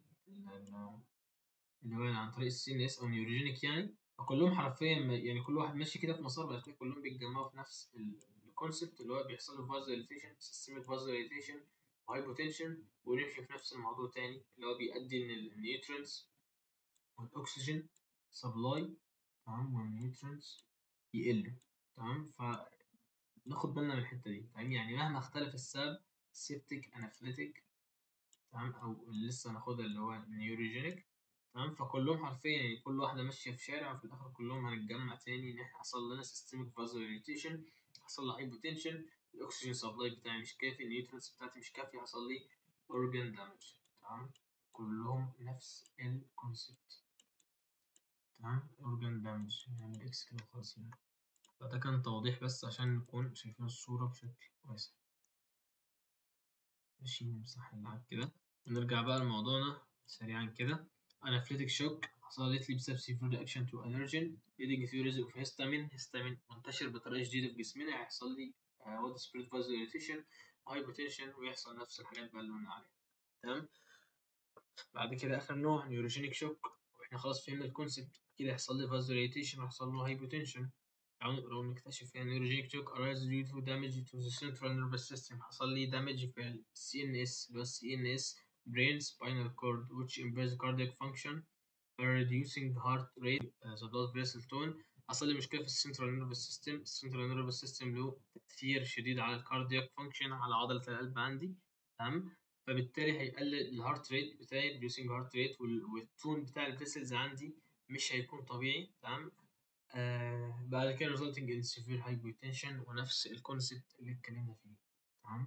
اللي هو عن طريق السي ان اس أو نيوروجينيك يعني. فكلهم حرفيا يعني كل واحد ماشي كده في مسار بعد كده كلهم بيتجمعوا في نفس الكونسبت اللي هو بيحصل له فازوليتيشن سيستميك فازوليتيشن وهايبوتنشن، ونمشي في نفس الموضوع تاني اللي هو بيؤدي إن النيوترينز والأكسجين سبلاي تمام والنيوترينز يقل. تمام. فناخد بالنا من الحته دي. تمام. يعني مهما اختلف السبب سيبتيك انافليتيك تمام او اللي لسه هناخدها اللي هو نيوروجينيك. تمام. فكلهم حرفيا يعني كل واحده ماشيه في شارع وفي الاخر كلهم هنتجمع تاني ان احنا حصل لنا سيستميك فازوليتيشن، حصل لي هايبوتنشن، الاكسجين سبلاي بتاعي مش كافي، النيوترينز بتاعتي مش كافيه، حصل لي اورجان دامج. تمام. كلهم نفس الكونسيبت. تمام. اورجان دامج يعني الاكس كده خلاص يعني. فده كان توضيح بس عشان نكون شايفين الصورة بشكل كويس. ماشي. نمسح اللعب كده ونرجع بقى لموضوعنا سريعا كده. Anaphylactic shock حصلت لي بسبب severe reaction to allergen leading to release of histamine. histamine منتشر بطريقة جديدة في جسمنا، هيحصل لي wide spread vasodilation hypotension ويحصل نفس الحاجات بقى اللي قلنا عليها. تمام. بعد كده آخر نوع نيوروجينيك شوك، واحنا خلاص فهمنا الكونسيبت. كده يحصل لي vasodilation ويحصل له hypotension. تعالوا لو نكتشف فيها neurogenic shock arises due to damage to the central nervous system. حصل لي damage في ال سي إن إس اللي هو سي إن إس brain spinal cord which impairs cardiac function by reducing heart rate uh, the blood vessel tone. حصل لي مشكلة في السنترال نيرفس سيستم. السنترال نيرفس سيستم له تأثير شديد على الكاردياك فانكشن، على عضلة القلب عندي، تمام؟ فبالتالي هيقلل الهارت ريت بتاعي reducing heart rate والتون بتاع الفيسلز عندي مش هيكون طبيعي، تمام؟ آه بعد كده resulting in severe hypotension ونفس الكونسيبت اللي اتكلمنا فيه، تمام؟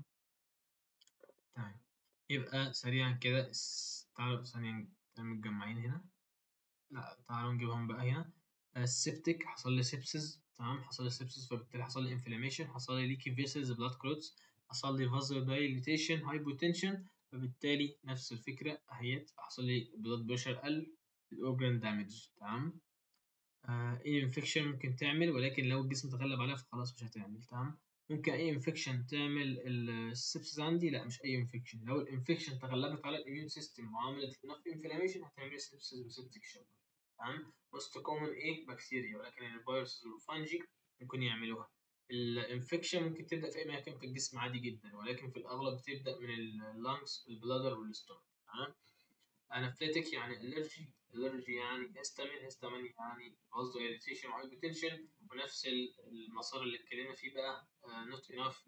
تمام. يبقى سريعا كده تعالوا ثانية متجمعين هنا. لا تعالوا نجيبهم بقى هنا. السبتيك حصل لي سيبسز، تمام؟ حصل لي سيبسز فبالتالي حصل لي انفلاميشن، حصل لي ليكي فيسلز بلاد كلوتس، حصل لي فازو دايليتيشن هايبوتنشن، فبالتالي نفس الفكرة اهيت، حصل لي بلاد بريشر قل، الاورجان دامج، تمام؟ آه اي انفكشن ممكن تعمل، ولكن لو الجسم تغلب عليها فخلاص مش هتعمل، تمام؟ ممكن اي انفكشن تعمل السبسس عندي؟ لا مش اي انفكشن، لو الانفكشن تغلبت على الاميون سيستم وعملت انف انفلاميشن هتعمل سبسس وسبتيك شوك، تمام؟ موست كومن ايه؟ بكتيريا، ولكن الفيروسز والفانجي ممكن يعملوها. الانفكشن ممكن تبدا في اي مكان في الجسم عادي جدا، ولكن في الاغلب بتبدا من اللانجز، البلادر، والستومك، تمام؟ انافليتيك يعني الرجي، الرجي يعني هيستامين، هيستامين يعني قصده irritation وهايبوتنشن، ونفس المسار اللي اتكلمنا فيه بقى نوت انف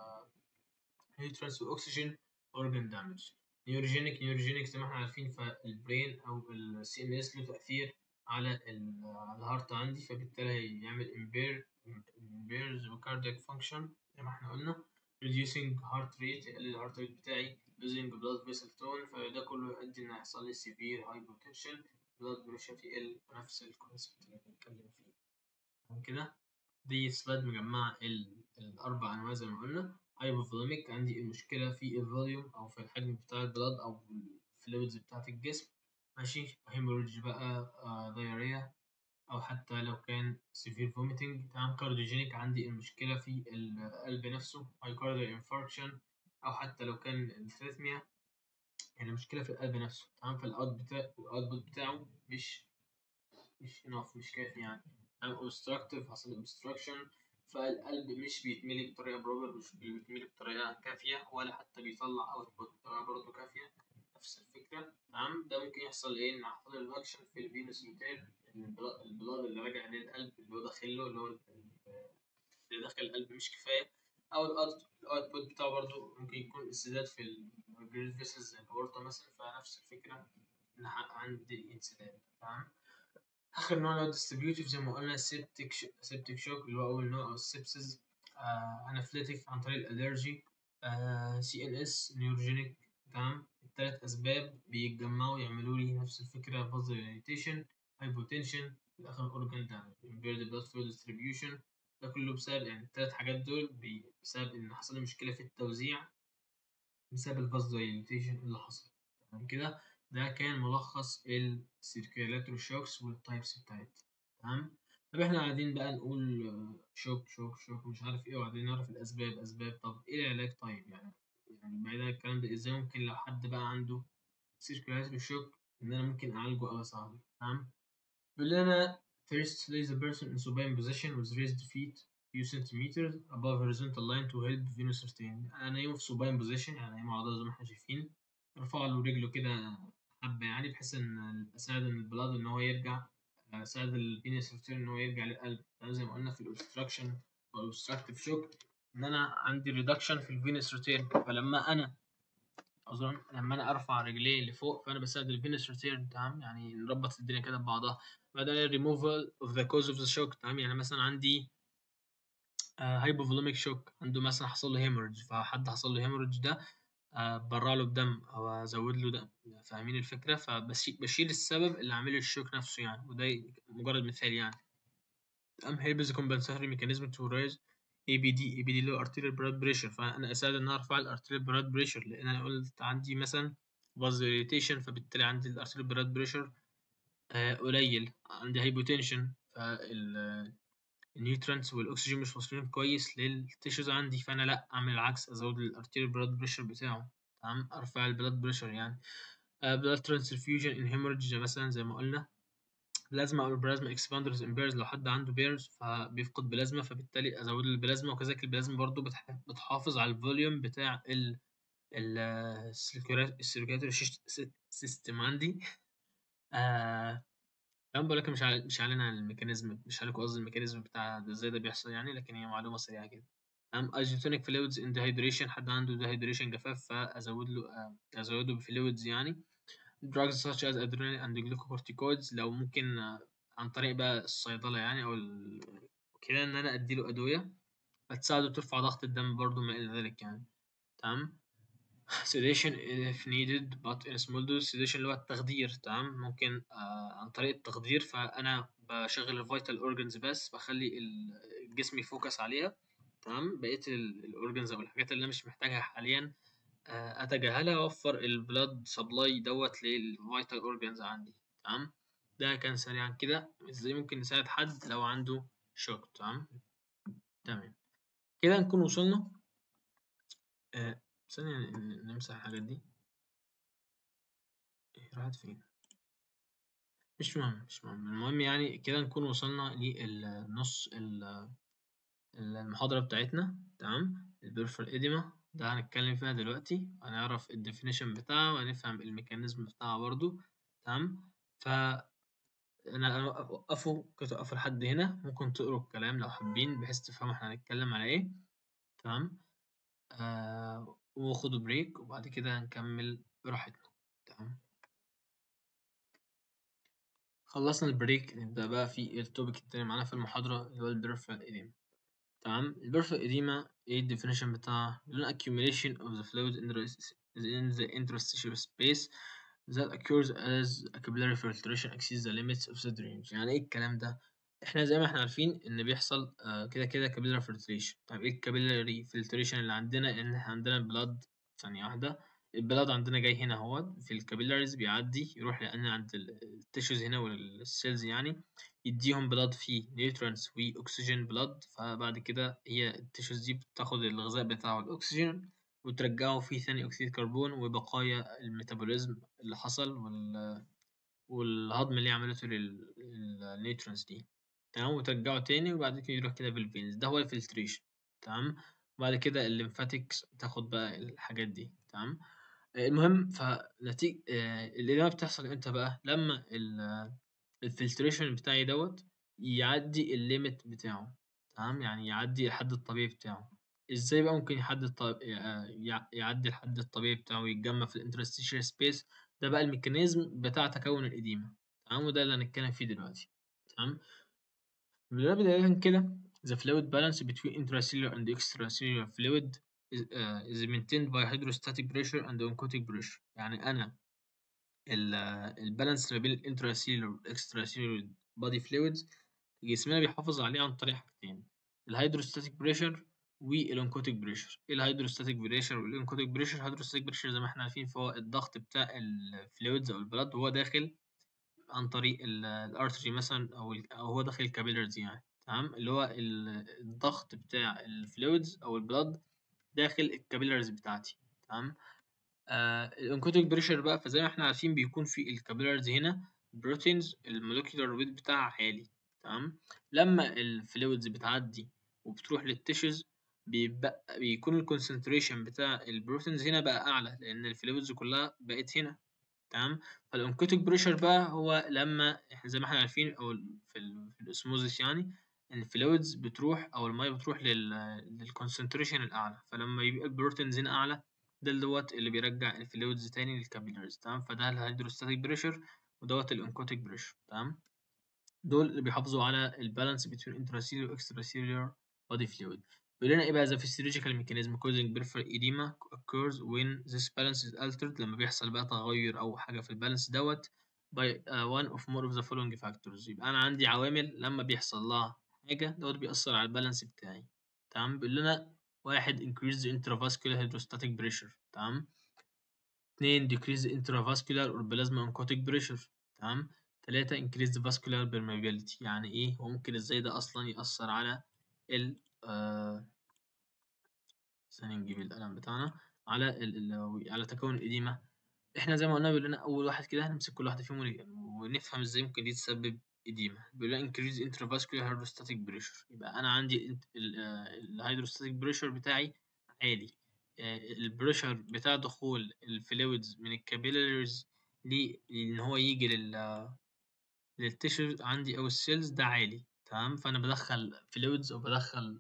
nutrients واكسجين اورجان دامج. نيوروجينيك، نيوروجينيك زي ما احنا عارفين فالبرين او السي ان اس له تاثير على الهارت عندي، فبالتالي هيعمل امبير امبيرز وكاردياك فانكشن زي ما احنا قلنا. reducing heart rate يقلل الهارت ريت بتاعي. losing blood vessel tone، فده كله يؤدي ان يحصل لي severe hypotension، blood pressure يقل، نفس الكونسبت اللي بنتكلم فيه، تمام كده؟ دي سلايد مجمعة الأربع أنواع زي ما قلنا. هايبوفوليميك عندي المشكلة في الفوليوم أو في الحجم بتاع البلاد أو الفلويدز بتاعة الجسم، ماشي؟ هيموريدج بقى، دايريا، أو حتى لو كان سيفير فوميتنج، تمام؟ كارديوجينيك عندي المشكلة في القلب نفسه، مايوكارديال انفاركشن، أو حتى لو كان الاريثميا، يعني مشكلة في القلب نفسه، تمام؟ فالأوت بتاع الأوتبوت بتاعه مش مش enough، مش كافي يعني. أنا obstructive، حصل obstruction، فالقلب مش بيتملي بطريقة بروبر، مش بيتملي بطريقة كافية، ولا حتى بيطلع اوتبوت بطريقة برضه كافية، نفس الفكرة، تمام؟ ده ممكن يحصل إيه؟ إن يحصل ريدكشن في الفينوس روتير، البلاد اللي راجع للقلب اللي هو داخل له، اللي هو اللي داخل القلب مش كفاية، أو الأوتبوت بتاعه برضه ممكن يكون انسداد في الجريد فيسلز زي الأورطة مثلا، فنفس الفكرة إن عندي انسداد، تمام؟ آخر نوع اللي هو distributive زي ما قلنا سيبتيك ش... سيبتيك شوك اللي هو أول نوع، أو السبسز. أنافليتيك عن طريق الألرجي، سي إن إس نيوروجينيك، تمام؟ التلات أسباب بيتجمعوا يعملوا لي نفس الفكرة، vasodilatation، hypotension، في الآخر organ damage، impaired blood flow distribution. ده كله بسبب يعني التلات حاجات دول بسبب إن حصل لي مشكلة في التوزيع بسبب الفازودايليتيشن اللي حصل، تمام كده؟ ده كان ملخص السيركيلاتوري شوكس والتايبس بتاعتها، تمام؟ طب احنا قاعدين بقى نقول آه، شوك شوك شوك مش عارف ايه، وبعدين نعرف الاسباب اسباب، طب ايه العلاج طيب؟ يعني يعني بعيد عن الكلام ده، ازاي ممكن لو حد بقى عنده سيركيلاتوري شوك ان انا ممكن اعالجه او اساعده، تمام؟ بيقول لنا first place the person in supine position with raised feet few centimeters above horizontal line to help venous retain. انا نايمه في supine position، يعني نايمه على ظهره زي ما احنا شايفين، ارفع له رجله كده حبه، يعني بحيث ان اساعد ان البلاد ان هو يرجع، اساعد الفينوس ريتيرن ان هو يرجع للقلب، زي ما قلنا في الاوبستراكشن او الاوبستراكتيف شوك ان انا عندي ريدكشن في الفينوس ريتيرن، فلما انا اظن لما انا ارفع رجلي لفوق فانا بساعد الفينوس ريتيرن، تمام؟ يعني نربط الدنيا كده ببعضها. بعدين ريموفال اوف ذا كوز اوف ذا شوك، تمام؟ يعني مثلا عندي هايبوفوليميك شوك، عنده مثلا حصل له هيموريدج، فحد حصل له هيموريدج ده آه، برع له بدم او ازود له دم، فاهمين الفكره؟ فبشيل السبب اللي عامل لي الشوك نفسه يعني، وده مجرد مثال يعني. ام هيلبز كومبنساتوري ميكانيزم تو رايز اي بي دي، اي بي دي اللي هو ارتيريال بلاد بريشر، فانا اساعد ان انا ارفع الارتيريال بلاد بريشر، لان انا قلت عندي مثلا فازوليتيشن، فبالتالي عندي الارتيريال بلاد بريشر قليل، عندي هايبوتنشن، فالنيوترانس والاكسجين مش واصلين كويس للتيشوز عندي، فانا لا اعمل العكس، ازود الارتيريال بلاد بريشر بتاعه، تمام؟ ارفع البلاد بريشر يعني. بلاد ترانسفيوجن ان هيموريدج مثلا زي ما قلنا، بلازما أو البلازما expanders in pairs، لو حد عنده pairs فبيفقد بلازما، فبالتالي أزود له البلازما، وكذلك البلازما برضه بتح بتحافظ على الvolume بتاع ال ال السيركيولا الcirculatory شيش س system عندي. آآ تمام، باقول لك مش ع مش هاعلن عن الmechanism، مش هاعلن قصدي الmechanism بتاع ده إزاي ده بيحصل يعني، لكن هي معلومة سريعة كده. تمام. isotonic fluids in dehydration، حد عنده dehydration جفاف فأزود له آآ أزوده بfluids يعني. drugs such as adrenaline and glucocorticoids، لو ممكن آه، عن طريق بقى الصيدلة يعني أو ال كده إن أنا أدّي له أدوية هتساعده ترفع ضغط الدم برضه ما إلى ذلك يعني. تمام. sedation if needed but in small dose. sedation اللي هو التخدير. تمام. ممكن آه عن طريق التخدير فأنا بشغل الفيتال أورجنز بس بخلي ال- الجسم يفوكس عليها. تمام. بقية الأورجنز أو الحاجات اللي أنا مش محتاجها حاليا آه أتجاهلها وأوفر البلاد سبلاي دوت للفيتال أورجنز عندي. تمام. ده كان سريعا كده ازاي ممكن نساعد حد لو عنده شوك. تمام. تمام كده نكون وصلنا. آه ثانية ن- نمسح الحاجات دي. إيه راحت فين؟ مش مهم مش مهم المهم يعني كده نكون وصلنا للنص ال- ال- المحاضرة بتاعتنا. تمام. البرفر إديما ده هنتكلم فيها دلوقتي، هنعرف الديفينيشن بتاعه وهنفهم الميكانيزم بتاعه برضو. تمام. فأنا أنا أوقفه كنت أوقفه لحد هنا، ممكن تقروا الكلام لو حابين بحيث تفهموا احنا هنتكلم على ايه. تمام. آه وخدوا بريك وبعد كده هنكمل براحتنا. تمام. خلصنا البريك نبدأ بقى في التوبيك التاني معانا في المحاضرة اللي هو البريفرال إديما. تمام. البريفرال إديما ايه الديفينيشن بتاعها؟ an accumulation of the fluid in the in the interstitial space that occurs as a capillary filtration exceeds the limits of the drainage. يعني ايه الكلام ده؟ احنا زي ما احنا عارفين ان بيحصل آه كده كده capillary filtration. طيب ايه الكابيلاري filtration اللي عندنا؟ ان احنا عندنا بلاد. ثانية واحدة. البلاد عندنا جاي هنا اهوت في الكابيلاريز بيعدي يروح لان عند التيشوز هنا والسيلز يعني، يديهم بلاد فيه نيوترينتس واكسجين بلاد، فبعد كده هي التيشوز دي بتاخد الغذاء بتاعه الاكسجين وترجعه فيه ثاني اكسيد كربون وبقايا الميتابوليزم اللي حصل وال... والهضم اللي عملته للنيوترينتس دي. تمام. وترجعه تاني وبعد كده يروح كده بالفينز، ده هو الفلتريشن. تمام. وبعد كده الليمفاتكس تاخد بقى الحاجات دي. تمام. المهم فنتيجة الإدامة بتحصل امتى بقى؟ لما الفلتريشن بتاعي دوت يعدي الليميت بتاعه. تمام. يعني يعدي الحد الطبيعي بتاعه. ازاي بقى ممكن يحدد الط- يع- يعدي الحد الطبيعي بتاعه ويتجمع في الانترستيشال سبيس؟ ده بقى الميكانيزم بتاع تكون الإديمة. تمام. وده اللي هنتكلم فيه دلوقتي. تمام. بداية كده the fluid balance between intracellular and extracellular fluid is, uh, is maintained by hydrostatic pressure and oncotic pressure. يعني أنا ال- البالانس ما بين الانتراسيلولر والاكستراسيلولر بادي فلويدز جسمنا بيحافظ عليه عن طريق حاجتين: الهيدروستاتيك بريشر والانكوتيك بريشر. ايه الهيدروستاتيك بريشر والانكوتيك بريشر؟ الهيدروستاتيك بريشر زي ما احنا عارفين فهو الضغط بتاع الفلويدز او البلاد وهو داخل عن طريق الارتري مثلا او ال- او هو داخل الكابيلارز يعني. تمام. اللي هو ال- الضغط بتاع الفلويدز او البلاد داخل الكابيلارز بتاعتي. تمام. آه الانكوتيك بريشر بقى فزي ما احنا عارفين بيكون في الكابيلارز هنا بروتينز المولكيولار ويت بتاعها عالي. تمام. لما الفلويدز بتعدي وبتروح للتيشوز بيبقى بيكون الكونسنتريشن بتاع البروتينز هنا بقى اعلى لان الفلويدز كلها بقت هنا. تمام. فالانكوتيك بريشر بقى هو لما احنا زي ما احنا عارفين او ال- في ال في الاسموزيس يعني ان الفلويدز بتروح او الميه بتروح لل للكونسنتريشن الاعلى، فلما يبقى البروتينز هنا اعلى ده دوت اللي بيرجع الفلويدز تاني للكابيلاريز. تمام. فده الهيدروستاتيك بريشر ودوت الانكوتيك بريشر. تمام. دول اللي بيحافظوا على البالانس between intracellular extracellular body fluid. بيقول لنا ايه بقى the physiological mechanism causing peripheral edema occurs when this balance is altered. لما بيحصل بقى تغير او حاجه في البالانس دوت by uh, one of more of the following factors. يبقى انا عندي عوامل لما بيحصل لها حاجه دوت بيأثر على البالانس بتاعي. تمام. بيقول لنا واحد increase the intravascular hydrostatic pressure. تمام. اتنين decrease the intravascular or plasma oncotic pressure. تمام. تلاتة increase the vascular permeability. يعني ايه وممكن ازاي ده اصلا يأثر على ال آه ثانية نجيب القلم بتاعنا على ال ال على تكون الإديمة. احنا زي ما قلنا بيقول لنا اول واحد كده هنمسك كل واحدة فيهم ون- ونفهم ازاي ممكن دي تسبب edema. بيقول لنا increase intravascular hydrostatic pressure. يبقى أنا عندي الهيدروستاتيك بريشر بتاعي عالي. البريشر بتاع دخول الفلويدز من الكابيلاريز لإن هو يجي لل للتيشو عندي أو السيلز ده عالي. تمام، فأنا بدخل فلويدز أو بدخل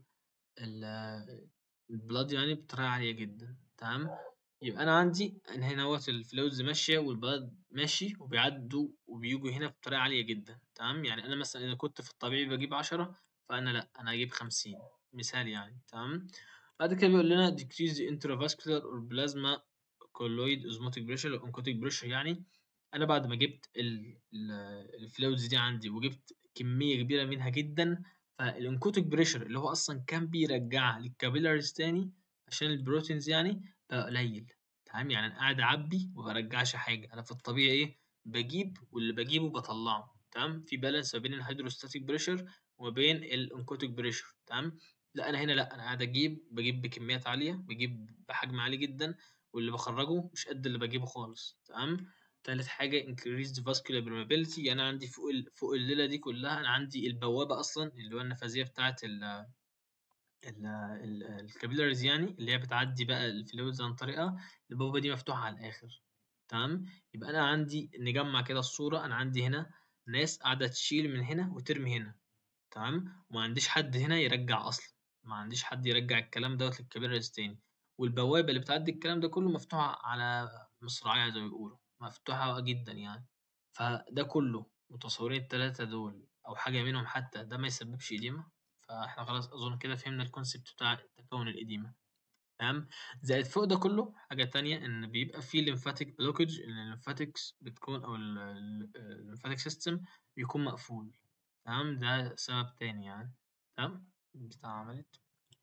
البلاد يعني بطريقة عالية جدا. تمام، يبقى أنا عندي إن هنا هوت الفلويدز ماشية والبلاد ماشي وبيعدوا وبيجوا هنا بطريقة عالية جدا. تمام، يعني أنا مثلا إذا كنت في الطبيعي بجيب عشرة، فأنا لأ، أنا هجيب خمسين مثال يعني. تمام، بعد كده بيقول لنا decrease the intravascular or plasma colloid osmotic pressure أو oncotic pressure. يعني أنا بعد ما جبت الفلويدز دي عندي وجبت كمية كبيرة منها جدا، فالانكوتيك بريشر اللي هو اصلا كان بيرجعها للكابيلاريز تاني عشان البروتينز يعني بقى قليل. تمام، يعني انا قاعد اعبي وما برجعش حاجه. انا في الطبيعي ايه، بجيب واللي بجيبه بطلعه. تمام، في بالانس ما بين الهيدروستاتيك بريشر وما بين الانكوتيك بريشر. تمام، لا انا هنا لا، انا قاعد اجيب بجيب بكميات عاليه، بجيب بحجم عالي جدا، واللي بخرجه مش قد اللي بجيبه خالص. تمام، تالت حاجة increased vascular permeability. يعني أنا عندي فوق ال... فوق الليلة دي كلها أنا عندي البوابة أصلا اللي هو النفاذية بتاعة ال ال ال الكابيلاريز، يعني اللي هي بتعدي بقى الفلويدز عن طريقها. البوابة دي مفتوحة على الآخر. تمام، يبقى أنا عندي نجمع كده الصورة. أنا عندي هنا ناس قاعدة تشيل من هنا وترمي هنا. تمام، وما عنديش حد هنا يرجع أصلا، ما عنديش حد يرجع الكلام دوت للكابيلاريز تاني. والبوابة اللي بتعدي الكلام ده كله مفتوحة على مصراعيها زي ما بيقولوا، مفتوحة جدا يعني. فده كله متصورين التلاتة دول أو حاجة منهم حتى ده ما يسببش إديمة. فاحنا خلاص أظن كده فهمنا الكونسيبت بتاع تكون الإديمة. تمام، زائد فوق ده كله حاجة تانية، إن بيبقى فيه ليمفاتيك بلوكج. الليمفاتكس بتكون أو الليمفاتيك سيستم بيكون مقفول. تمام، ده سبب تاني يعني. تمام، بتاع عملت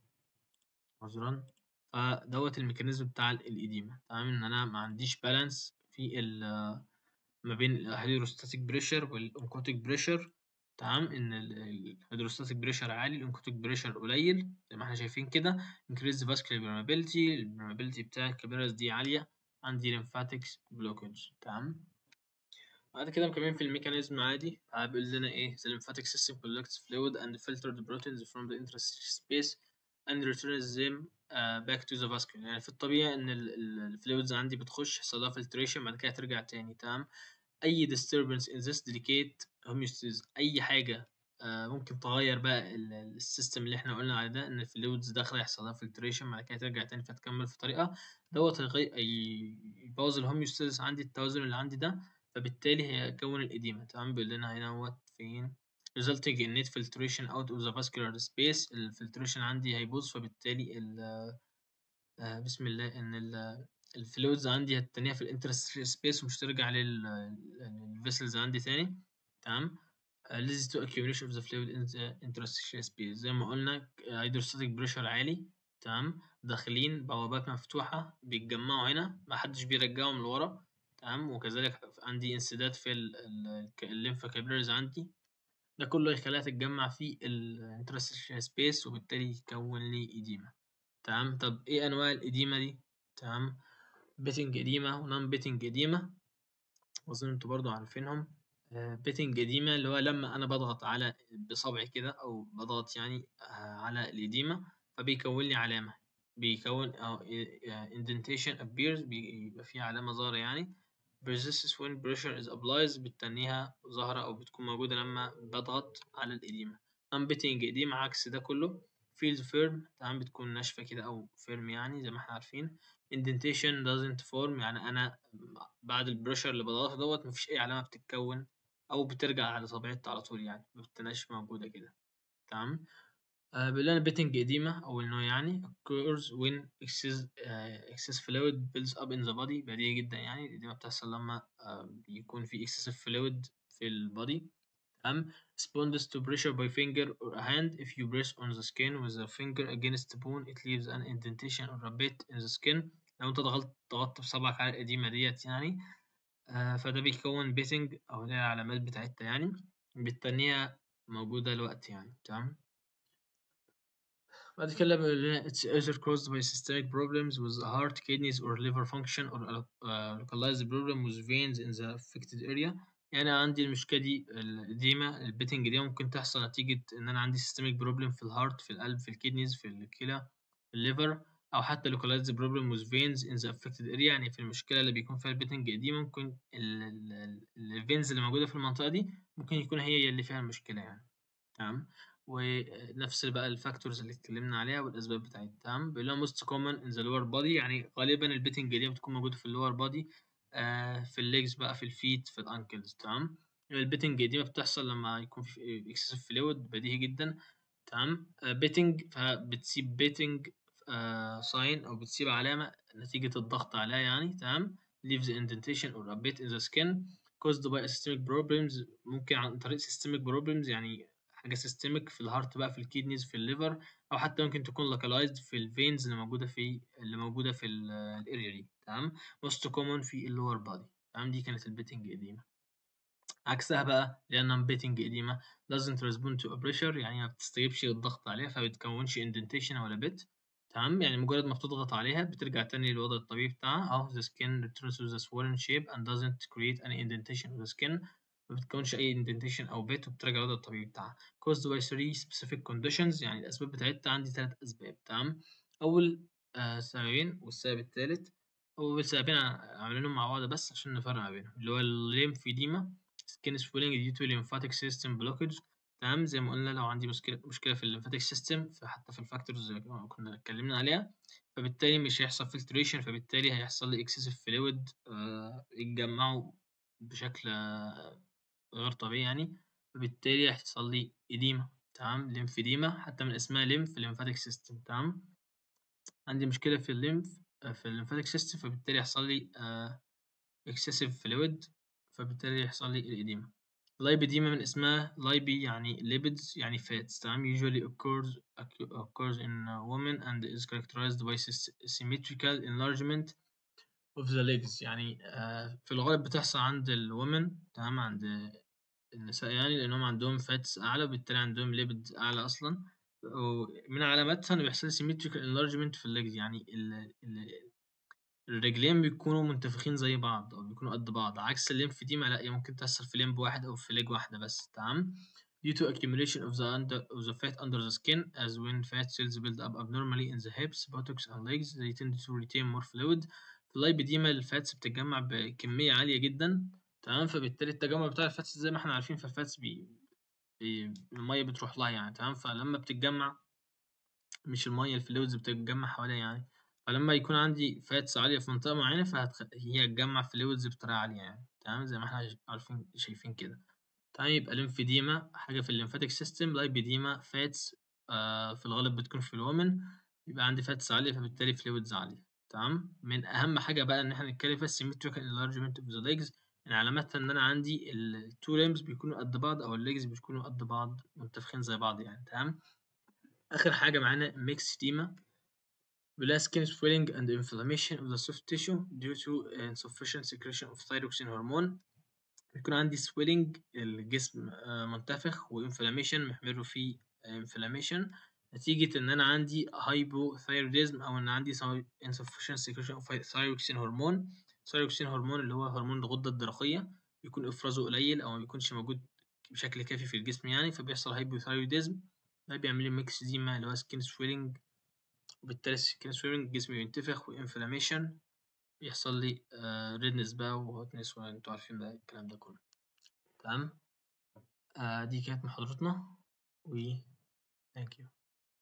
عذرا. فدوت الميكانيزم بتاع الإديمة. تمام، إن أنا ما عنديش بالانس في ال ما بين الهيدروستاتيك بريشر والانكوتيك بريشر. تمام، ان الهيدروستاتيك بريشر عالي، الانكوتيك بريشر قليل زي ما احنا شايفين كده. increase vascular permeability، البرمابيلتي بتاع الكابيلاريز دي عالية. عندي lymphatics blockage. تمام، بعد كده مكملين في الميكانيزم عادي. بيقول لنا ايه the lymphatic system collects fluid and filters the proteins from the interstitial space and returns them uh, back to the vascular. يعني في الطبيعي ان الفلويدز عندي بتخش يحصل لها filtration بعد كده ترجع تاني. تمام، اي disturbance in this delicate homeostasis، اي حاجه آه ممكن تغير بقى السيستم اللي احنا قلنا على ده، ان الفلويدز داخله يحصل لها فلتريشن بعد كده ترجع تاني فتكمل في طريقه دوت يبوظ الهوميوستاسيس عندي، التوازن اللي عندي ده، فبالتالي هيكون الإديمة. تمام، بيقول لنا هنا هو فين resulting in net filtration out of the vascular space. الفلتريشن عندي هيبوظ، فبالتالي ال آه بسم الله ان ال الفلويدز عندي هتتنيها في الانترستيشال سبيس ومش ترجع للفيسلز عندي تاني. تمام، leads to accumulation of the fluid in the interstitial space. زي ما قلنا hydrostatic pressure عالي. تمام، داخلين بوابات مفتوحة بيتجمعوا هنا، محدش بيرجعهم لورا. تمام، وكذلك عندي انسداد في الليمفا كابيلاريز عندي، ده كله يخليها تتجمع في الانترستيشال سبيس وبالتالي يكون لي إديمة. تمام، طب ايه انواع الإديمة دي؟ تمام، بيتنج إديمة ونون بيتنج إديمة، أظن انتوا برضو عارفينهم. بيتنج إديمة اللي هو لما أنا بضغط على بصبعي كده أو بضغط يعني آه، على الإديمة فبيكون لي علامة، بيكون أو indentation appears، بيبقى فيه علامة ظاهرة يعني. persists when pressure is applied، بتتنيها ظاهرة أو بتكون موجودة لما بضغط على الإديمة. non-pitting إديمة عكس ده كله. feels firm، تمام، بتكون ناشفة كده أو firm يعني زي ما احنا عارفين. indentation doesn't form، يعني أنا بعد البريشر اللي بضغطه دوت مفيش أي علامة بتتكون أو بترجع على طبيعتها على طول، يعني مبتبقاش موجودة كده. تمام، آه بيقول لنا بيتنج إديمة أول نوع يعني occurs when excess uh, excess fluid builds up in the body. بديهي جدا يعني الإديمة بتحصل لما آه بيكون في excessive fluid في البادي. تمام، responds to pressure by finger or hand. If you press on the skin with the finger against the bone it leaves an indentation or a bit in the skin. لو انت ضغطت ضغطت بصبعك على الإديمة ديت يعني آه فده بيكون بيتنج أو ده العلامات بتاعتها يعني بالتانية موجودة الوقت يعني. تمام، بعد كده بيقول لنا it's either caused by systemic problems with the heart, kidneys or liver function or a uh, localized problem with veins in the affected area. يعني أنا عندي المشكلة دي الإديمة البيتنج دي ممكن تحصل نتيجة إن أنا عندي systemic problem في الheart في القلب في الkidneys في الكلى في الliver أو حتى localized problem with veins in the affected area. يعني في المشكلة اللي بيكون فيها البيتنج دي ممكن ال ال ال الveins اللي موجودة في المنطقة دي ممكن يكون هي اللي فيها المشكلة يعني. تمام. ونفس بقى الfactors اللي اتكلمنا عليها والأسباب بتاعتها. تمام. بيقول لنا most common in the lower body يعني غالبًا البيتنج دي بتكون موجودة في الlower body آآ في الlegs بقى في الfeet في الankles. تمام. البيتنج دي بتحصل لما يكون في excessive fluid بديهي جدًا. تمام. آآ betting فبتسيب betting آآ sign أو بتسيب علامة نتيجة الضغط عليها يعني. تمام. leaves indentation or a bit in the skin caused by systemic problems ممكن عن طريق systemic problems يعني حاجة systemic في الheart بقى في الkidneys في الliver أو حتى ممكن تكون localized في الveins اللي موجودة في اللي موجودة في ال الarea دي. تمام. most common في الlower body. تمام. دي كانت البيتنج edema. عكسها بقى اللي هي non betting edema doesn't respond to a pressure يعني ما بتستجيبش للضغط عليها فبتكونش indentation ولا bit. تمام. يعني مجرد ما بتضغط عليها بترجع تاني للوضع الطبيعي بتاعها أهو the skin returns to the swollen shape and doesn't create any indentation of the skin ما بتكونش أي indentation أو bit وبترجع للوضع الطبيعي بتاعها caused by three specific conditions يعني الأسباب بتاعتها عندي تلات أسباب. تمام. أول آه سببين والسبب التالت أول سببين عاملينهم مع بعض بس عشان نفرق ما بينهم اللي هو الليمفيديما skin swelling due to lymphatic system blockage. تمام. زي ما قلنا لو عندي مشكلة مشكلة في الليمفاتيك سيستم فحتى في الفاكتورز اللي كنا اتكلمنا عليها فبالتالي مش هيحصل filtration فبالتالي هيحصل لي excessive fluid آه يتجمعوا بشكل آه غير طبيعي يعني فبالتالي هيحصل لي إديمة. تمام. ليمفيديما حتى من اسمها ليمف lymphatic system. تمام. عندي مشكلة في الليمف آه في الليمفاتيك سيستم فبالتالي يحصل لي آه excessive fluid فبالتالي يحصل لي الإديمة. اللايبيديما من اسمها لايبي يعني lipids يعني fats. تمام. usually occurs occurs in women and is characterized by symmetrical enlargement of the legs يعني آه في الغالب بتحصل عند الومن. تمام. عند النساء يعني لأنهم عندهم fats أعلى وبالتالي عندهم lipids أعلى أصلا ومن علاماتها إن بيحصل symmetrical enlargement في الليجز يعني ال ال الرجلين بيكونوا منتفخين زي بعض أو بيكونوا قد بعض عكس الليمفيديما لأ هي ممكن تحصل في لمب واحد أو في ليج واحدة بس. تمام. due to accumulation of the under of the fat under the skin as when fat cells build up abnormally in the hips, buttocks and legs they tend to retain more fluid. في اللايبيديما الفاتس بتتجمع بكمية عالية جدا. تمام. فبالتالي التجمع بتاع الفاتس زي ما احنا عارفين فالفاتس بي... بي... المية بتروح لها يعني. تمام. فلما بتتجمع مش المية الفلويدز بتتجمع حواليها يعني فلما يكون عندي فاتس عالية في منطقة معينة فهتخ... هي هتجمع فلويدز بطريقة عالية يعني. تمام. زي ما احنا عارفين شايفين كده. تمام. يبقى ليمفيديما حاجة في الليمفاتيك سيستم لايبيديما فاتس آه في الغالب بتكون في الومن يبقى عندي فاتس عالية فبالتالي فلويدز عالية. تمام. من أهم حاجة بقى إن احنا نتكلم فيها symmetrical enlargement of the legs من علاماتها إن أنا عندي التو limbs بيكونوا قد بعض أو الليجز بيكونوا قد بعض منتفخين زي بعض يعني. تمام. آخر حاجة معانا ميكسيديما بلا skin swelling and inflammation of the soft tissue due to insufficient secretion of thyroxine hormone بيكون عندي swelling الجسم منتفخ و inflammation محمله فيه inflammation نتيجة إن أنا عندي hypothyroidism أو إن عندي insufficient secretion of thyroxine hormone. thyroxine hormone اللي هو هرمون الغدة الدرقية بيكون إفرازه قليل أو ما بيكونش موجود بشكل كافي في الجسم يعني فبيحصل hypothyroidism ده بيعمل لي ميكسيديما اللي هو skin swelling وبالتالي السكين سويمنج جسمي بينتفخ وانفلاميشن يحصل لي ريدنس بقى وهوتنس وانتوا عارفين بقى الكلام ده كله. تمام. آه دي كانت محاضرتنا و thank you.